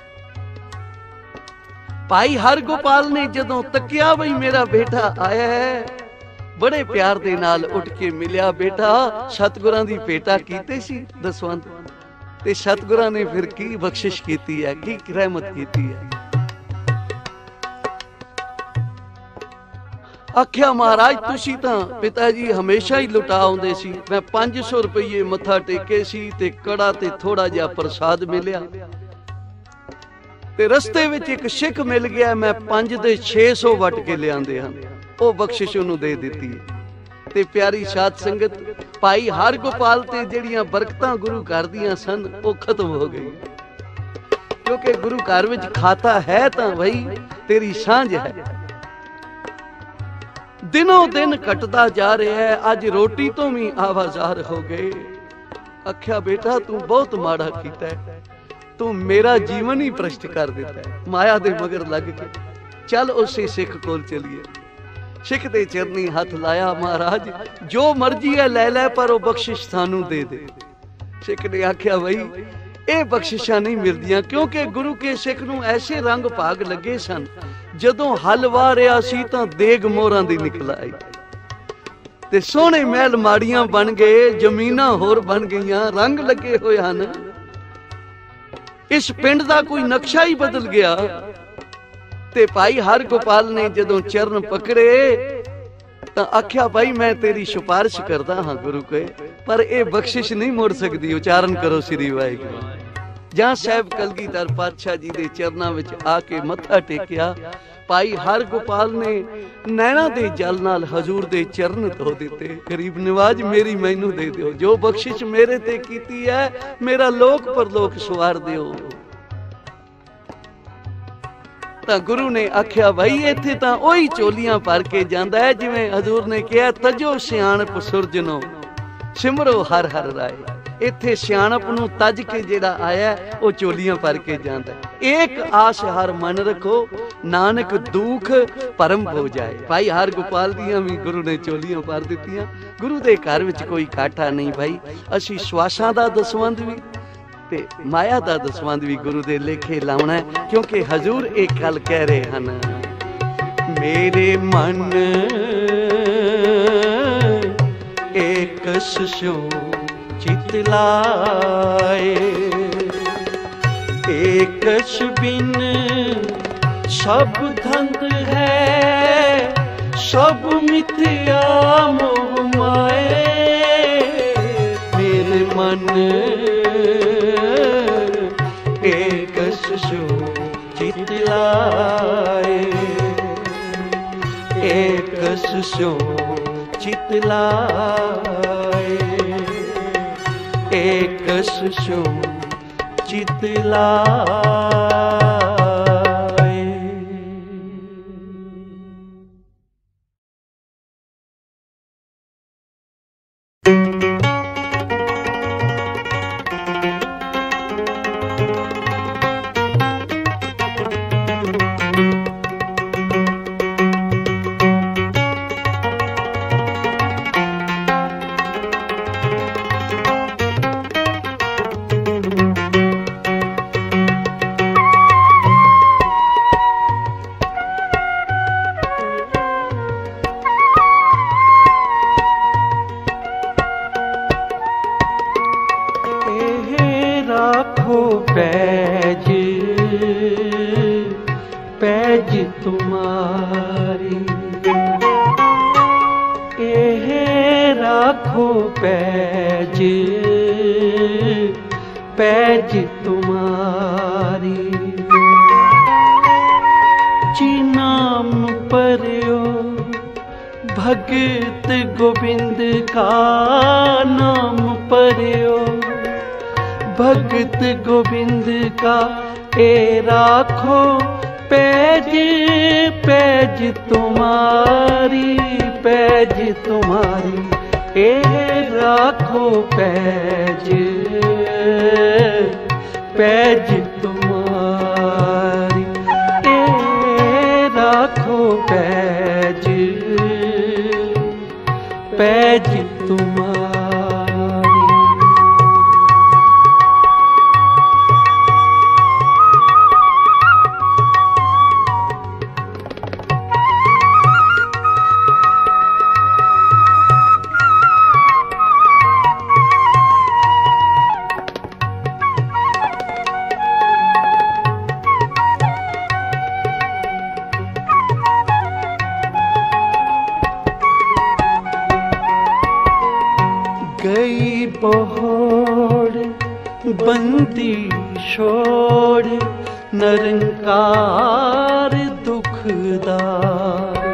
ਭਾਈ ਹਰਗੋਪਾਲ ਨੇ ਜਦੋਂ ਤੱਕਿਆ ਬਈ ਮੇਰਾ ਬੇਟਾ ਆਇਆ ਹੈ, ਬੜੇ ਪਿਆਰ ਦੇ ਨਾਲ ਉੱਠ ਕੇ ਮਿਲਿਆ। ਬੇਟਾ ਸਤਿਗੁਰਾਂ ਦੀ ਭੇਟਾ ਕੀਤੇ ਸੀ ਦਸਵੰਧ, ਤੇ ਸਤਿਗੁਰਾਂ ਨੇ ਫਿਰ ਕੀ ਬਖਸ਼ਿਸ਼ ਕੀਤੀ ਹੈ, ਕੀ ਰਹਿਮਤ ਕੀਤੀ ਹੈ। ਆਖਿਆ ਮਹਾਰਾਜ ਤੁਸੀਂ ਤਾਂ ਪਿਤਾ ਜੀ ਹਮੇਸ਼ਾ ਹੀ ਲੁਟਾ ਆਉਂਦੇ ਸੀ, ਮੈਂ 500 ਰੁਪਏ ਮੱਥਾ ਟੇਕੇ ਸੀ ਤੇ ਕੜਾ ਤੇ ਥੋੜਾ ਜਿਹਾ ਪ੍ਰਸਾਦ ਮਿਲਿਆ ਤੇ ਰਸਤੇ ਵਿੱਚ ਇੱਕ ਸਿੱਖ ਮਿਲ ਗਿਆ, ਮੈਂ 5 ਦੇ 600 ਵੱਟ ਕੇ ਲਿਆਂਦੇ ਹਨ, ਉਹ ਬਖਸ਼ਿਸ਼ ਉਹਨੂੰ ਦੇ ਦਿੱਤੀ। ਤੇ ਪਿਆਰੀ ਸਾਧ ਸੰਗਤ ਭਾਈ ਹਰਗੋਪਾਲ ਤੇ ਜਿਹੜੀਆਂ ਬਰਕਤਾਂ ਗੁਰੂ ਘਰ ਦੀਆਂ ਸਨ ਉਹ ਖਤਮ ਹੋ ਗਈ। क्योंकि गुरु घर विच खाता है तो वही तेरी सांझ है। दिनों दिन कटदा जा रहा है, अज रोटी तो भी आवाजार हो गए। आख्या बेटा तू बहुत माड़ा कीता है, तू मेरा जीवन ही भ्रष्ट कर दिता है। माया दे मगर लग के चल उसे सिख कोल चलिए। सिख दे चरनी हथ लाया, महाराज जो मर्जी है ले लै पर वो बख्शिश सानू दे दे। सिख ने आख्या भाई ये बख्शिशा नहीं मिलदियां, क्योंकि गुरु के सिख नूं ऐसे रंग भाग लगे सन, जदों हल वाह रहा सी तां देग मोहरां दी निकल आई ते सोहणे महल माड़ियां बन गए, जमीनां होर बन गईयां, रंग लगे होए हन। इस पिंड दा कोई नक्शा ही बदल गया। ते भाई हर गोपाल ने जदों चरण पकड़े तो आख्या भाई मैं तेरी सिफारिश करदा हाँ गुरु के, पर यह बख्शिश नहीं मुड़ सकती। उचारण करो श्री वाहिगुरू। जहां साहब कलगीधर पातशाह जी दे चरनां विच आके मत्था टेकिया, भाई हर गोपाल ने नैना दे जल नाल हजूर दे चरण धो दिते। गरीब नवाज मेरी मैनू दे दिओ, जो बख्शिश मेरे ते कीती है मेरा लोक परलोक सवार दिओ। ਤਾਂ गुरु ने आख्या भाई इत्थे तां ओही चोलियां भर के जांदा है, जिवें हजूर ने कहा तजो सियाणप सुरजनो सिमरो हर हर राय। इत्थे सियाणप नूं तज के जेड़ा आया वो चोलियां भर के जांदा है। एक आस हर मन रखो नानक दुख परम हो जाए। भाई हर गोपाल दियां भी गुरु ने चोलियां भर दित्तियां। गुरु दे घर विच कोई घाटा नहीं भाई। असीं श्वासां दा दसवंध भी ते माया दा दसवंध भी गुरु दे लेखे लाउणा है, क्योंकि हजूर एक गल कह रहे हन, मेरे मन एक सुषो चित लाए, एक बिन सब धंध है, सब मिथ्या मोह माए। मेरे मन एक सुषो चित लाए, एक सुषो चित लाए, एक सुषो चित लाए। भगत गोविंद का नाम पर्यो, भगत गोविंद का ए राखो पैज पैज तुम्हारी, पैज तुम्हारी ए राखो पैज पैज तुम्हारी, ए राखो पैज पैज तुम्हारी। गई बहोड़ बंदी छोड़ निरंकार दुखदार,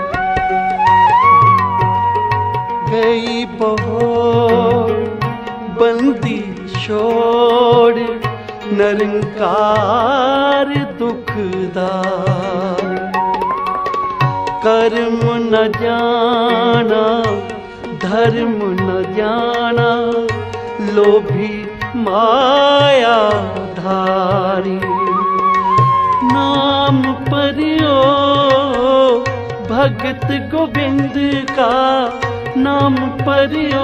गई बहोड़ बंदी छोड़ निरंकार दुखदाई। कर्म न जाना धर्म न जाना, लोभी माया धारी। नाम परियो भगत गोविंद का, नाम परियो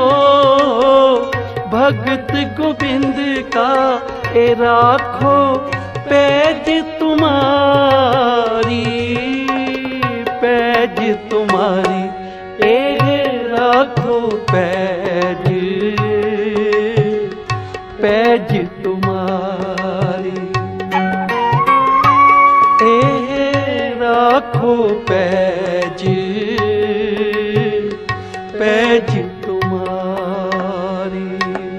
भगत गोविंद का। ए राखो पैज तुम्हारी, पैज तुम्हारी। ए राखो पैज, पैज तुम्हारी। ए राखो पैज, पैज तुम्हारी।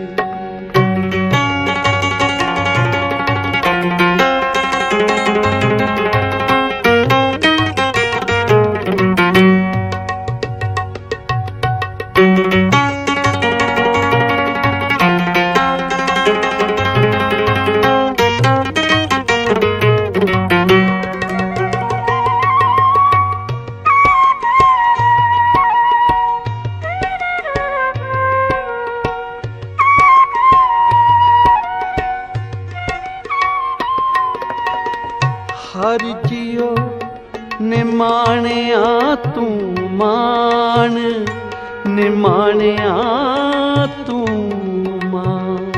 हर जियो निमाणिया तू मान, निमाणिया तू मान।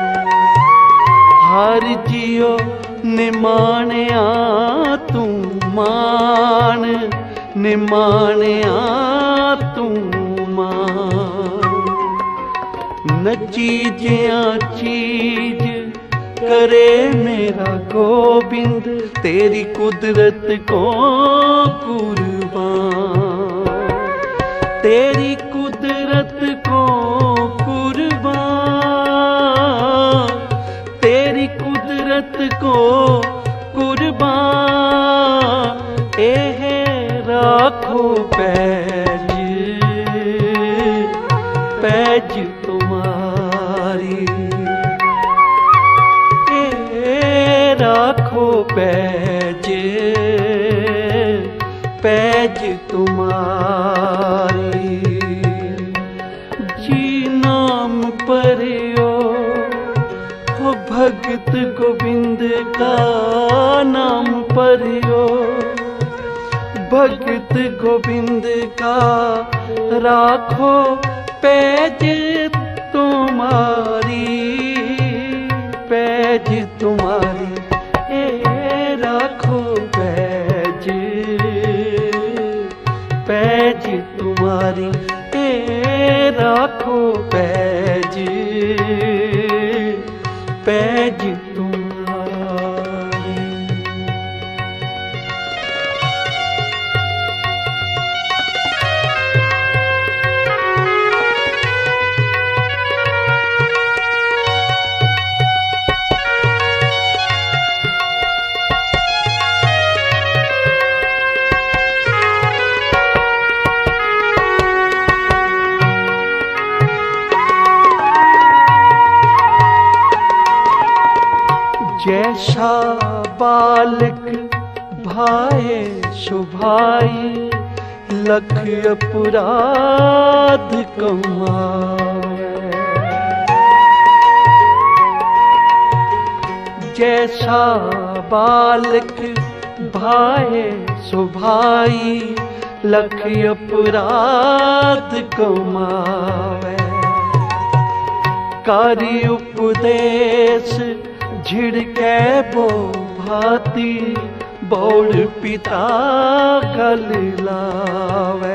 हर जियो निमाणिया तू मान, निमाणिया तू मान। नची जिया चीज करे मेरा गोविंद, तेरी कुदरत को कुर्बान, तेरी कुदरत को कुर्बान, तेरी कुदरत को कुर्बान। एह राखो पैज, पैज तुम्हारी। राखो पैज, पैज तुम्हारी। जी नाम परियो हो भगत गोविंद का, नाम परियो भगत गोविंद का। राखो पैज तुम्हारी, पैज तुम्हारी। ए राखो पैज, पैज तुम्हारी। ए राखो पैज, पैज तुम्हारी। जैसा बालक भाए शुभाई, लख अपराध कमाए। जैसा बालक भाए शुभाई, लख अपराध कमावे। कारी उपदेश झिड़के बो भाती, बौड़ पिता गल लावे।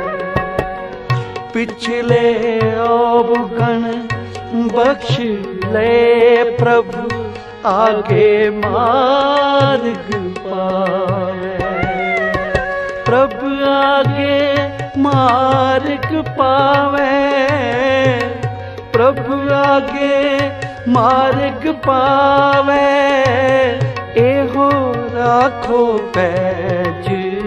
पिछले अवगण बख्श ले प्रभु, आगे मार्ग पावे। प्रभु आगे मार्ग पावे, प्रभु आगे मार्ग पावे। एहो राखो पैज,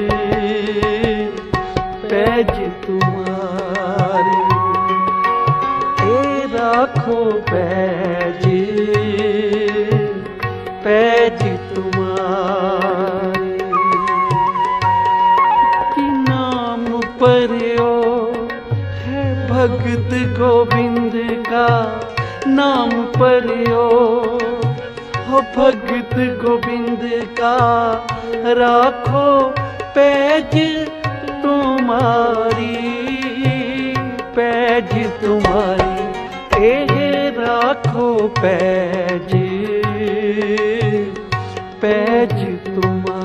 पैज तुम्हारी। ए राखो पैज, भगत गोविंद का नाम परियो, हो भगत गोविंद का राखो पैज तुम्हारी, पैज तुम्हारी ए राखो पैज, पैज तुम्हारी।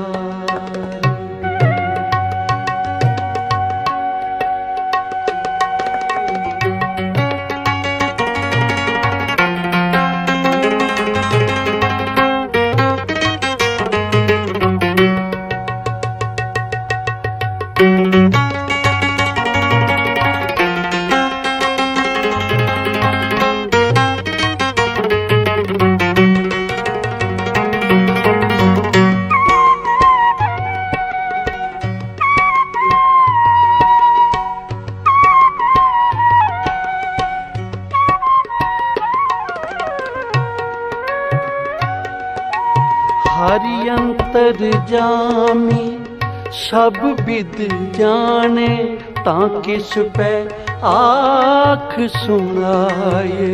हरि अंतरजामी सब विद जाने, ताकिस पे आँख सुनाए।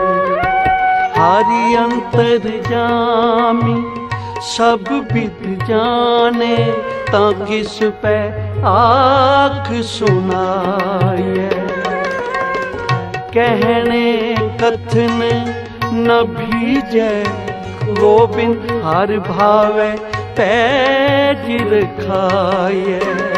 हरि अंतरजामी सब विद जाने, ताकिस पे आँख सुनाए। कहने कथन न भीजे गोविंद, हर भावे पैज रखाए।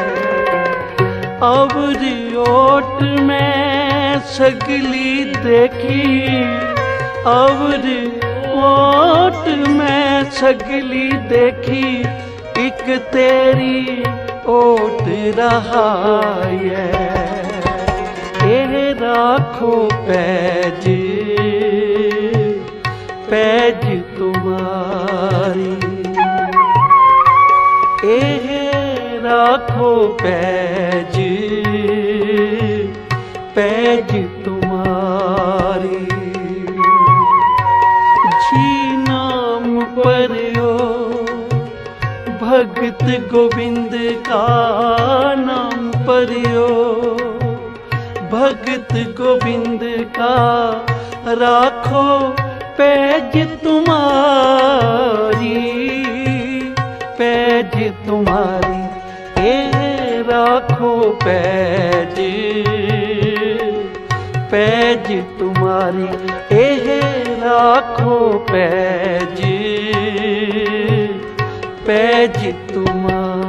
अवर ओट में सगली देखी, अवर ओट में सगली देखी, एक तेरी ओट रहाए। ए राखो पैज, पैज तुम्हारी ए राखो पैज, पैज तुम्हारी। जी नाम परियो भगत गोविंद का नाम परियो, भगत गोविंद का राखो पैज तुम्हारी, पैज तुम्हारी ए राखो पैज, पैज तुम्हारी ए राखो पैज, पैज तुम्हारी।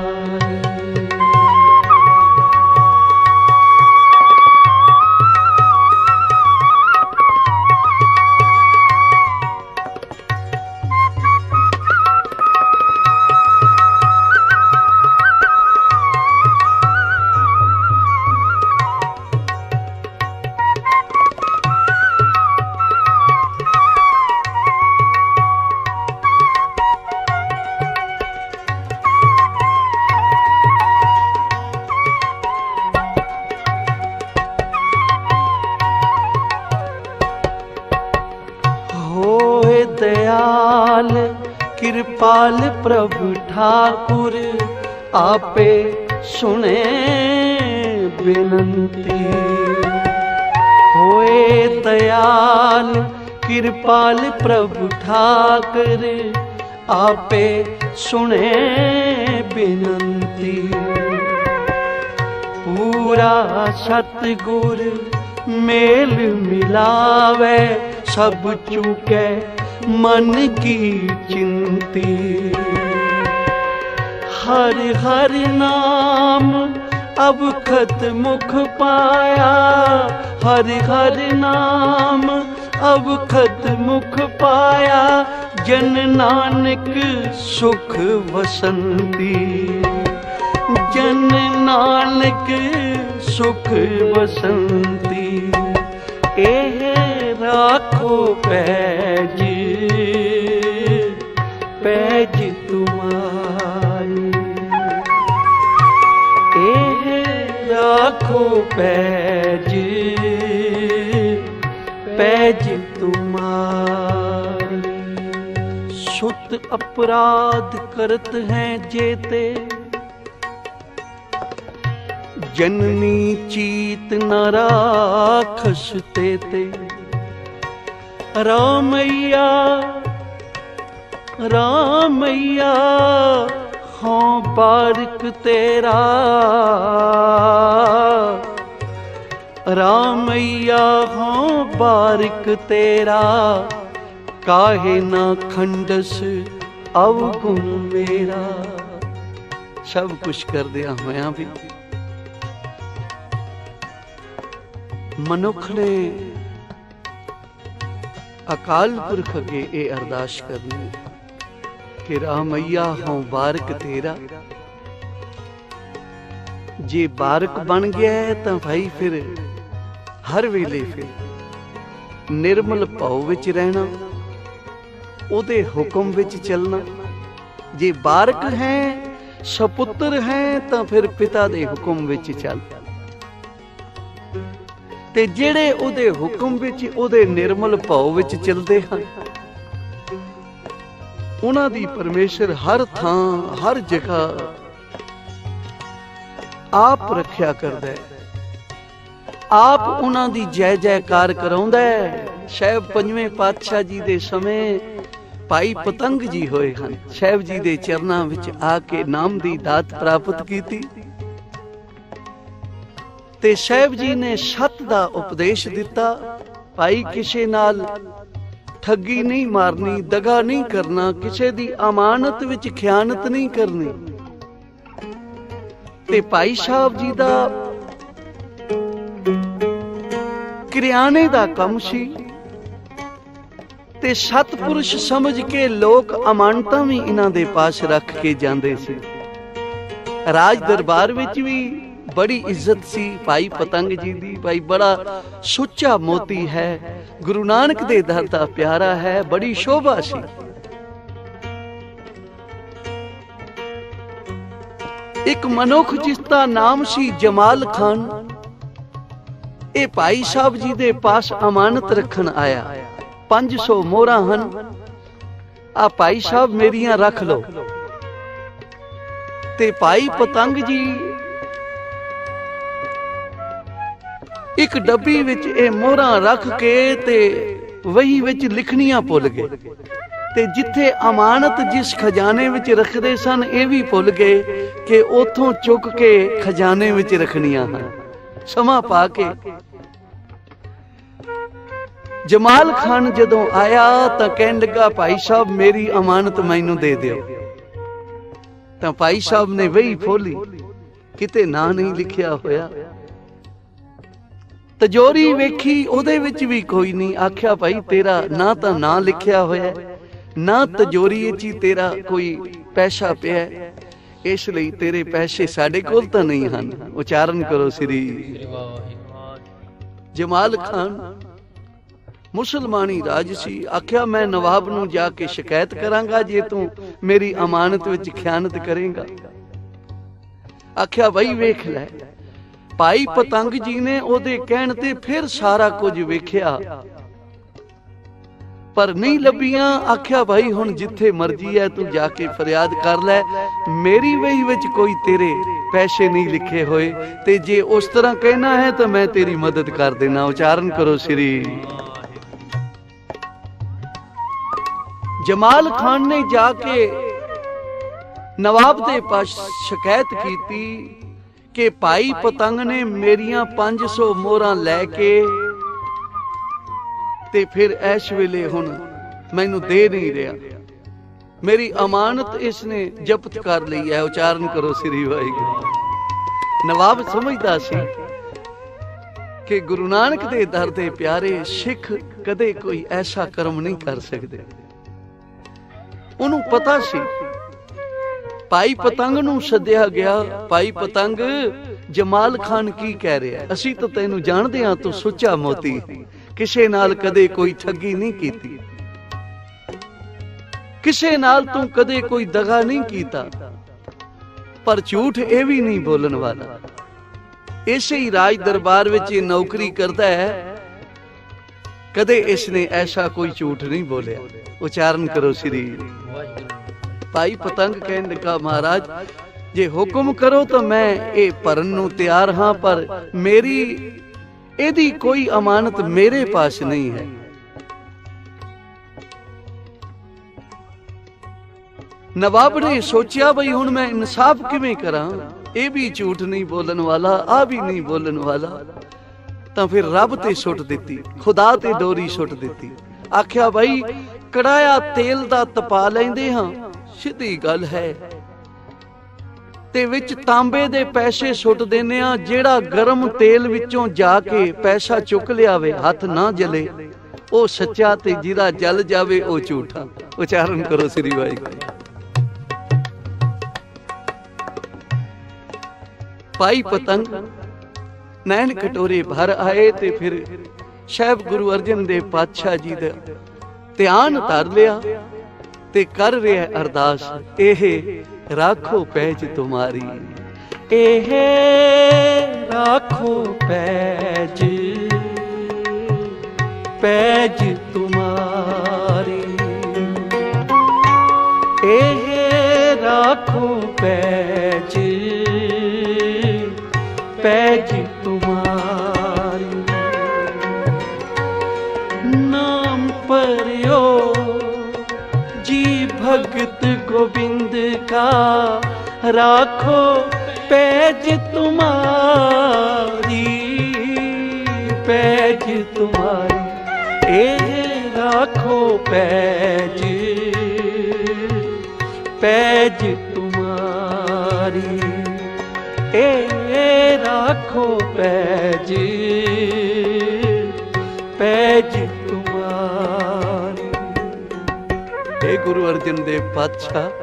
दयाल कृपाल प्रभु ठाकुर, आपे सुने बिनती। होए दयाल कृपाल प्रभु ठाकुर, आपे सुने बिनती। पूरा सतगुर मेल मिलावे, सब चूके मन की चिंती। हर हर नाम अब खत मुख पाया, हर हर नाम अब खत मुख पाया। जन नानक सुख वसंती, जन नानक सुख वसंती। ए राखो पैज, पैज तुम्हारी। ए राखो पैज, पैज तुम्हारी। सुत अपराध करत हैं जेते, जननी चीत न राखस तेते। रामैया रामैया हाँ बारिक तेरा। रामैया हाँ बारिक तेरा। काहे ना खंडस अवगुण मेरा। सब कुछ कर दिया होया भी मनुख ने अकाल पुरख अगे ये अरदास करनी कि रामैया हों बारक तेरा। जे बारक बन गया है तो भाई फिर हर वेले फिर निर्मल भाव विच रहना, ओदे हुक्म विच चलना। जे बारक है सपुत्र है तो फिर पिता दे हुक्म विच चल। ते जेड़े ओदे हुक्म विच ओदे निर्मल भाव विच चलदे हन उन्हां दी परमेश्वर हर थां हर जगह आप रखिया करदा है, आप उन्हां दी जय जयकार कराउंदा है। साहिब पंजवें पातशाह जी दे समय भाई पतंग जी होए हन, साहिब जी दे चरनां विच आके नाम दी दात प्राप्त कीती ते साहिब जी ने सत दा उपदेश दिता। भाई किसे नाल ठगी नहीं मारनी, दगा नहीं करना, किसे दी अमानत विच खयानत नहीं करनी। ते भाई साहब जी दा किरयाने दा कम सी ते सतपुरुष समझ के लोग अमानतां भी इन्हां दे पास रख के जांदे सी। राज दरबार विच भी बड़ी इज्जत सी भाई पतंग जी दी। भाई बड़ा सुच्चा मोती है, गुरु नानक दे दर दा प्यारा है, बड़ी शोभा सी। एक मनुख जिसका नाम सी जमाल खान, ए भाई साहब जी दे पास अमानत रखन आया। 500 मोहरा हन, आ भाई साहब मेरियां रख लो। ते भाई पतंग जी एक डब्बी विच ए मोहरा रख के ते वही विच लिखनियां भुल गए ते जिथे अमानत जिस खजाने विच रखदे सन ए भी भुल गए कि उथों चुक के खजाने विच रखनियां हन। समा पा के जमाल खान जदों आया तां कहन लगा भाई साहब मेरी अमानत मैनू दे दिओ। तां भाई साहब ने वही खोली, किते ना नहीं लिखिया होया। तजोरी वेखी ओदे विच भी कोई नहीं। आख्या भाई तेरा ना तां ना लिखिया होया, ना तजोरी च तेरा कोई पैसा पिया, इसलिए तेरे पैसे साडे कोल तां नहीं हन। उचारण करो श्री। जमाल खान मुसलमानी राज सी। आख्या मैं नवाब नूं जाके शिकायत करांगा जे तू मेरी अमानत विच खयानत करेगा। आख्या भाई वेख लै। भाई पतंग जी ने ओदे कहण ते फिर सारा कुछ वेख्या पर नहीं लभियां। आख्या भाई हुण जिथे मर्जी है तू जाके फरियाद कर लै, मेरी वही विच कोई तेरे पैसे नहीं लिखे होए, ते जे उस तरह कहना है तो मैं तेरी मदद कर देना। उचारण करो श्री। जमाल खान ने जाके नवाब दे पास शिकायत की कि भाई पतंग ने मेरियां 500 मोहरां लैके ते फिर ऐश वेले हुण मैनू दे नहीं रहा, मेरी अमानत इसने जब्त कर ली है। उचारण करो श्री वाहिगुरू। नवाब समझदा सी कि गुरु नानक दे दर दे प्यारे सिख कदे कोई ऐसा कर्म नहीं कर सकते। उन्हों पता सी भाई पतंग नूं सद्या गया। भाई पतंग जमाल खान की कह रहा है, असी तो तेनू जानदे हां तू सुच्चा मोती, किसे नाल कदे कोई ठगी नहीं कीती, किसे नाल तू कदे कोई दगा नहीं कीता, पर झूठ ये भी नहीं बोलन वाला। इसे ही राज दरबार विच नौकरी करता है, कदे इसने ऐसा कोई झूठ नहीं बोलिया। उचारण करो श्री। भाई पतंग कहने लगा महाराज जे हुक्म करो तो मैं ये भरन नूं तैयार हाँ, पर मेरी एदी कोई अमानत मेरे पास नहीं है। नवाब ने सोचा बई हुण मैं इंसाफ किवें करां, ये भी झूठ नहीं बोलन वाला, आ भी नहीं बोलन वाला। तां फिर रब ते सुट दिती, खुदा ते डोरी सुट दिती। आख्या भाई कड़ाया तेल दा तपा लैंदे हां, सीधी गल है, ते विच तांबे दे पैसे सुट देने आ, जेड़ा गरम तेल विचों जाके पैसा चुक लियावे हथ ना जले ओ सच्चा, ते जिहड़ा जल जावे ओ झूठा। उचारण करो श्री वाहिगुरू। पाई पतंग नैन कटोरे भर आए ते फिर साहब गुरु अर्जन देव पातशाह जी दा ध्यान धर लिया ते कर रहा अरदास, एहे राखो पैज तुम्हारी, एहे राखो पैज, पैज तुम्हारी, एहे राखो पैज, पैज तुम्हारी। नाम परियो जी भगत गोविंद का, राखो पैज तुम्हारी, पैज तुम्हारी, ए राखो पैज, पैज तुम्हारी, ए राखो पैज, पैज तुम्हारी। हे गुरु अर्जन देव पातशाह,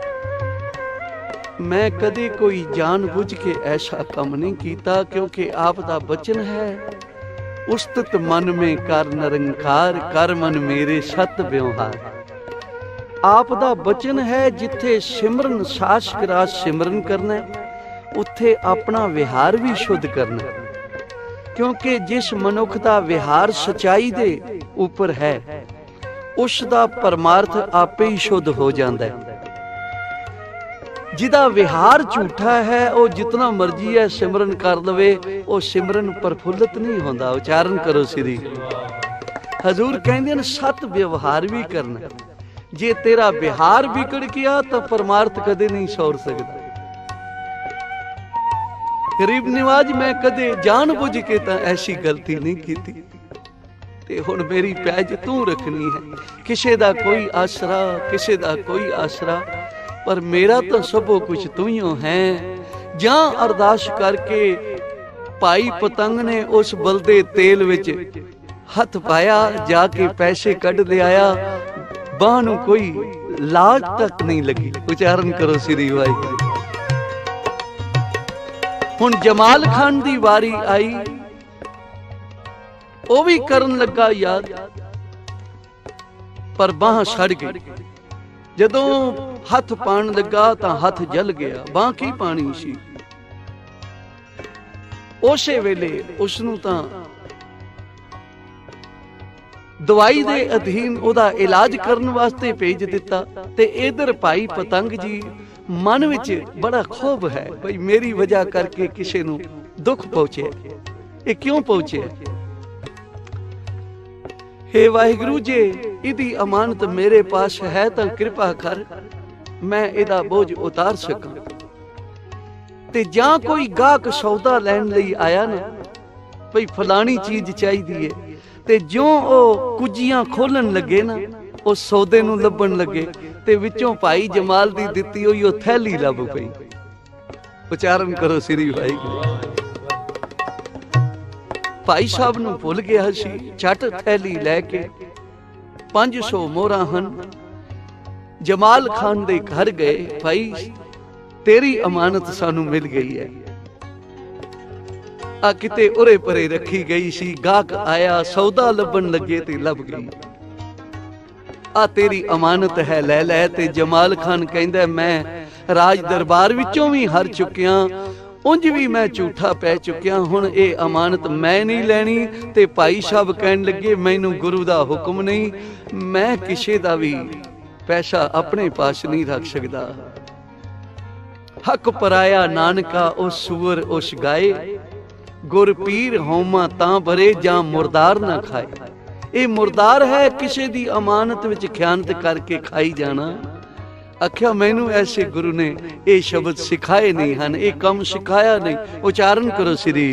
मैं कदी कोई जानबूझ के ऐसा काम नहीं कीता, क्योंकि आप दा बचन है, उस्तत मन में कर निरंकार, कर मन मेरे सत व्यवहार। आप दा बचन है, जिथे सिमरन शासक राज सिमरन करना उत्थे अपना विहार भी शुद्ध करना, क्योंकि जिस मनुख दा विहार सच्चाई दे ऊपर है उस दा परमार्थ आपे ही शुद्ध हो जाता है। जिदा विहार झूठा है वो जितना मर्जी है सिमरन कर लवे, वो सिमरन प्रफुल्लित नहीं होता। उचारण करो श्री। हजूर कहंदे ने सत व्यवहार भी करना, जे तेरा विहार बिगड़ गया तो परमार्थ कदे नहीं सौर सकता। गरीब निवाज मैं कदे जानबूझ के तो ऐसी गलती नहीं की ते हुण मेरी पैज तू रखनी है। किसे दा कोई आसरा, किसे दा कोई आसरा, पर मेरा तो सबो कुछ तू ही है। जां अरदास करके भाई पतंग ने उस बलदे तेल विच हथ पाया, जाके पैसे कढ़ ले आया, बाह नूं कोई लाज तक नहीं लगी। उचारण करो श्री वाहिगुरू। हुण जमाल खान दी वारी आई, वो भी करन लगा याद, पर बाह सड़ गई। जदों हथ पाण लगा तां हथ जल गया, बाह की पानी सी। उसे वेले उसनूं तां दवाई दे अधीन उहदा इलाज करन वास्ते भेज दिता। ते इधर भाई पतंग जी मन विच बड़ा खौफ है, भाई मेरी वजह करके किसी नूं दुख पहुंचे, ये क्यों पहुंचे? हे वाहिगुरु, जे इदी अमानत मेरे पास है तो कृपा कर मैं इदा बोझ उतार सकां। ते जां कोई गाहक सौदा लैण लई आया ना, भाई फलानी चीज चाहिदी है, ते जो ओ कुजियां खोलन लगे ना, ओ सौदे नूं लभण लगे ते विचों भाई जमाल दी दित्ती होई ओ थैली लभ पई। उचारण करो श्री वाहिगुरू। भाई साहब नूं भुल गया सी, झट थैली लैके 500 मोहरा हन जमाल खान दे घर गए। भाई तेरी अमानत सानू मिल गई है, आ किते उरे परे रखी गई सी, गाहक आया सौदा लभण लगे ते लभ गई। आ तेरी अमानत है, ले लै। ते जमाल खान कहंदा मैं राज दरबार विचों भी हर चुकिया, उंज भी मैं झूठा पै चुकिया, हुण ये अमानत मैं नहीं लैनी। ते भाई साहब कहन लगे मैनू गुरु दा हुक्म नहीं, मैं किसी दा भी पैसा अपने पास नहीं रख सकदा। हक पराया नानका ओ सूअर उस गाए, गुर पीर होमा तां भरे जां मुरदार ना खाए। ये मुरदार है, किसी दी अमानत विच खयानत करके खाई जाना। आख्या मैनू ऐसे गुरु ने ये शब्द सिखाए नहीं हैं, ये कम सिखाया नहीं। उचारण करो श्री।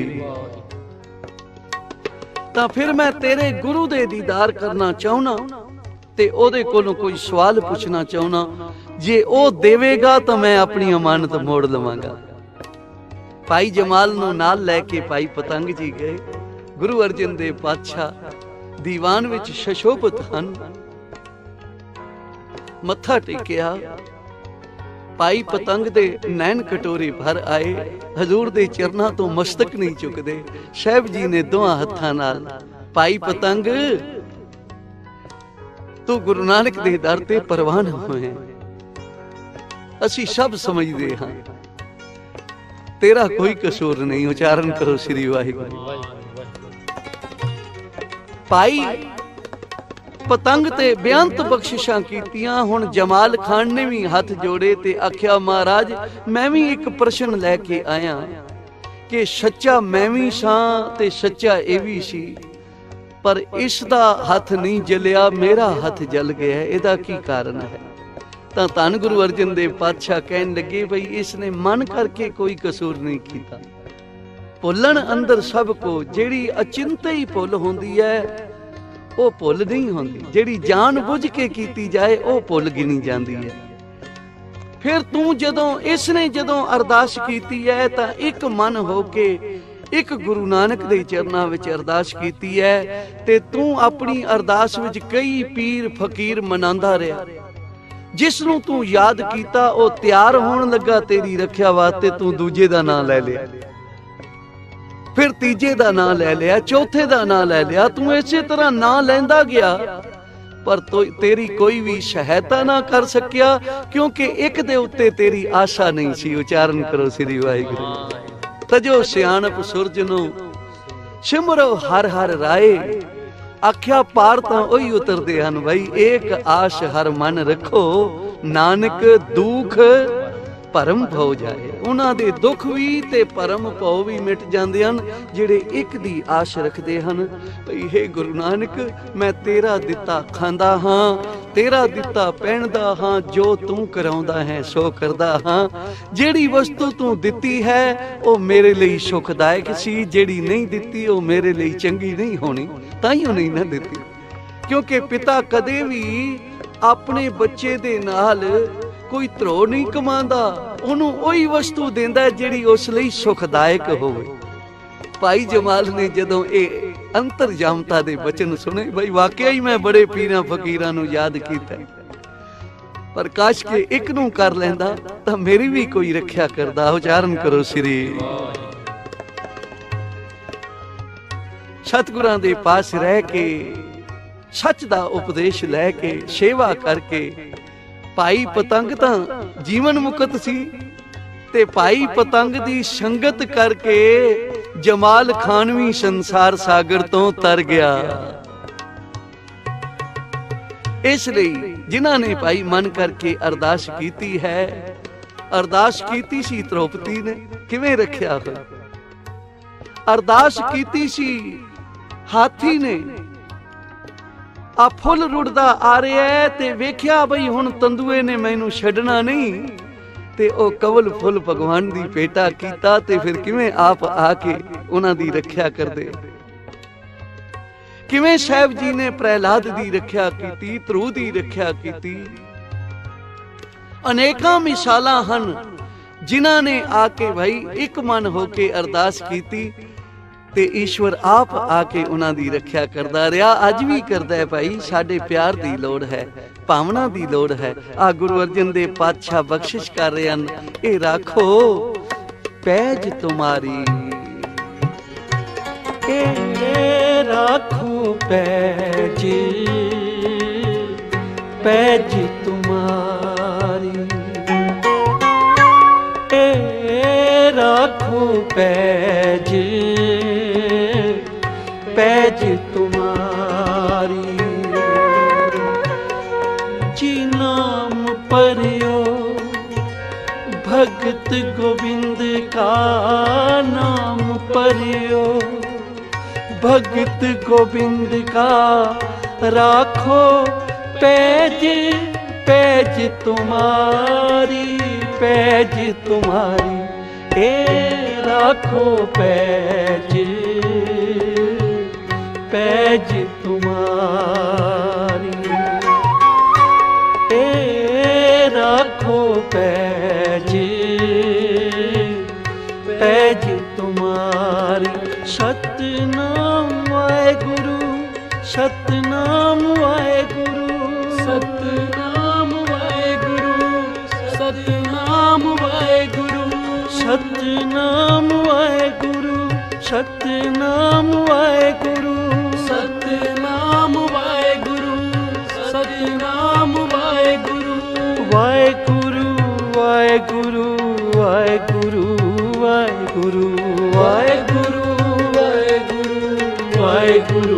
तां फिर मैं तेरे गुरु दे दीदार करना चाहना ते ओदे कोलों कोई सवाल पूछना चाहना। जे ओ देवेगा तो मैं अपनी अमानत मोड़ लवांगा। भाई जमाल नूं नाल लैके भाई पतंग जी गए। गुरु अर्जन देव पातशाह दीवान विच शशोभत हन। मत्था टेकिया, भाई पतंग दे नैन कटोरे भर आए। हजूर दे चरनां तो मस्तक नहीं चुकदे। साहिब जी ने दोहां हत्थां नाल, भाई पतंग तू गुरु नानक दे दर ते परवान होए। असी सब समझदे हां तेरा कोई कसूर नहीं। उचारण करो श्री वाहिगुरू। भाई पतंग ते बेअंत बख्शिशां कीतियां। हुण जमाल खान ने भी हथ जोड़े ते आख्या महाराज मैं भी एक प्रश्न लैके आया कि सच्चा मैं भी सां ते सच्चा ये भी सी, पर इसदा हथ नहीं जलिया, मेरा हथ जल गया है। इहदा की कारण है? तां धन गुरु अर्जन देव पातशाह कहन लगे भाई इसने मन करके कोई कसूर नहीं किया। भुलन अंदर सब को, जेड़ी अचिंत ही भुल होंदी है वो भुल नहीं होंदी, जेड़ी जान बुझ के कीती जाए वो भुल गिनी जाती है। फिर तू जदों इसने जदों अरदास कीती है तां एक मन होके एक गुरु नानक दे चरनां विच अरदास कीती है ते तू अपनी अरदास विच कई पीर फकीर मनांदा रहा। जिसनूं तू याद कीता वो तैयार होण लगा तेरी रखिया वास्ते, तू दूजे दा नाम लै लिया, फिर तीजे दा नाम लै लिया, चौथे दा नाम लै लिया। तू इसे तरह नाम लैंदा गया पर तो तेरी कोई भी सहायता ना कर सकिया, क्योंकि एक दे उत्ते तेरी आशा नहीं सी। उचारण करो श्री वाहिगुरू। तजो सियाणप सुरज नूं सिमरो हर हर राए। आख्या पार तां ओही उतरदे हन भाई। एक आश हर मन रखो, नानक दुख भरम भौ जाए। उन्हां दे दुख भी ते भरम भौ भी मिट जांदे हन जेड़े एक दी आश रखदे हन। भई हे गुरु नानक मैं तेरा दिता खांदा हां, तेरा दिता पहनदा हां, जो तू कराउंदा है सो करदा हां। जेड़ी वस्तु तू दिती है वो मेरे लिए सुखदायक सी, जेड़ी नहीं दिती वो मेरे लिए चंगी नहीं होनी, ताईओ नहीं ना दिती। क्योंकि पिता कदे भी अपने बच्चे दे नाल कोई धरो नहीं कमांदा, उन्होंने वही वस्तु देंदा जिहड़ी उस लई सुखदायक होवे। भाई जमाल ने जदों ये अंतरजामता दे वचन सुने, भाई वाकई ही मैं बड़े पीरां फकीरां नूं याद कीता, पर काश के एक नूं कर लैंदा तां मेरी भी कोई रखिया करदा। उचारण करो श्री। सतगुरां दे पास रह के सच दा उपदेश लैके सेवा करके भाई पतंग तां जीवन मुकत सी ते भाई पतंग दी संगत करके जमाल खान भी संसार सागर तो तर गया। इसलिए जिन्हां ने भाई मन करके अरदास कीती है, अरदास कीती सी द्रौपदी ने किवें रखिया हो, अरदास कीती सी हाथी ने आ फुल रुड़दा आ रहा है ते वेख्या बई हुण तंदुए ने मैनू छड्डना नहीं, ते ओ कवल फुल भगवान दी पेटा कीता ते फिर किवें आप आके उन्हां दी रखिया करदे। किवें साहिब जी ने प्रहलाद दी रखिया कीती, ध्रुव दी रखिया कीती। अनेकां मिसालां हन जिन्हां ने आके भाई एक मन होके अरदास कीती ते ईश्वर आप आके उन्हां दी रखिया करदा रहा, अज भी करदा है। भाई साडे प्यार दी लोड़ है, भावना दी लोड़ है। आ गुरु अर्जन देव पातशाह बख्शिश कर रहे हैं, ए राखो पैज तुम्हारी, ए राखो पैज पैज तुम्हारी, ए राखो पैज पैज तुम्हारी। जी नाम परियो भगत गोविंद का नाम परियो, भगत गोविंद का राखो पैज, पैज तुम्हारी, पैज तुम्हारी, ए राखो पैज, पैज तुम्हारी, ए राखो पैज, पैज तुम्हारी। सतनाम वाहेगुरु, सतनाम वाहेगुरु, सतनाम वाहेगुरु, सतनाम वाहेगुरु, सतनाम वाहेगुरु, सतनाम वाहेगुरु, सतनाम वाहेगुरु, सतनाम वाहेगुरु, वाहेगुरु वाहेगुरु वाहेगुरु वाहेगुरु वाहेगुरु वाहेगुरु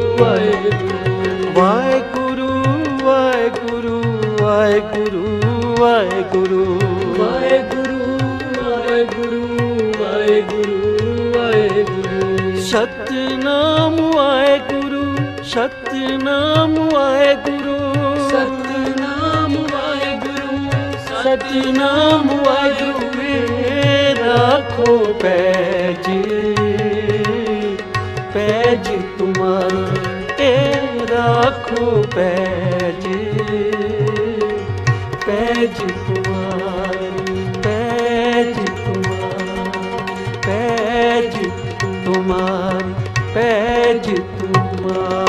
वाहेगुरु वाहेगुरु वाहेगुरु वाहेगुरु वाहेगुरु वाहेगुरु वाहेगुरु वाहेगुरु। सतनाम वाहेगुरु, सतनाम वाहेगुरु, सतनाम वाहेगुरु, सतनाम वाहेगुरु, राखो पैज, पैज तुम्हारी, ए राखो पैज, पैज तुम्हारी, पैज तुम्हारी, पैज तुम्हारी, पैज तुम्हारी।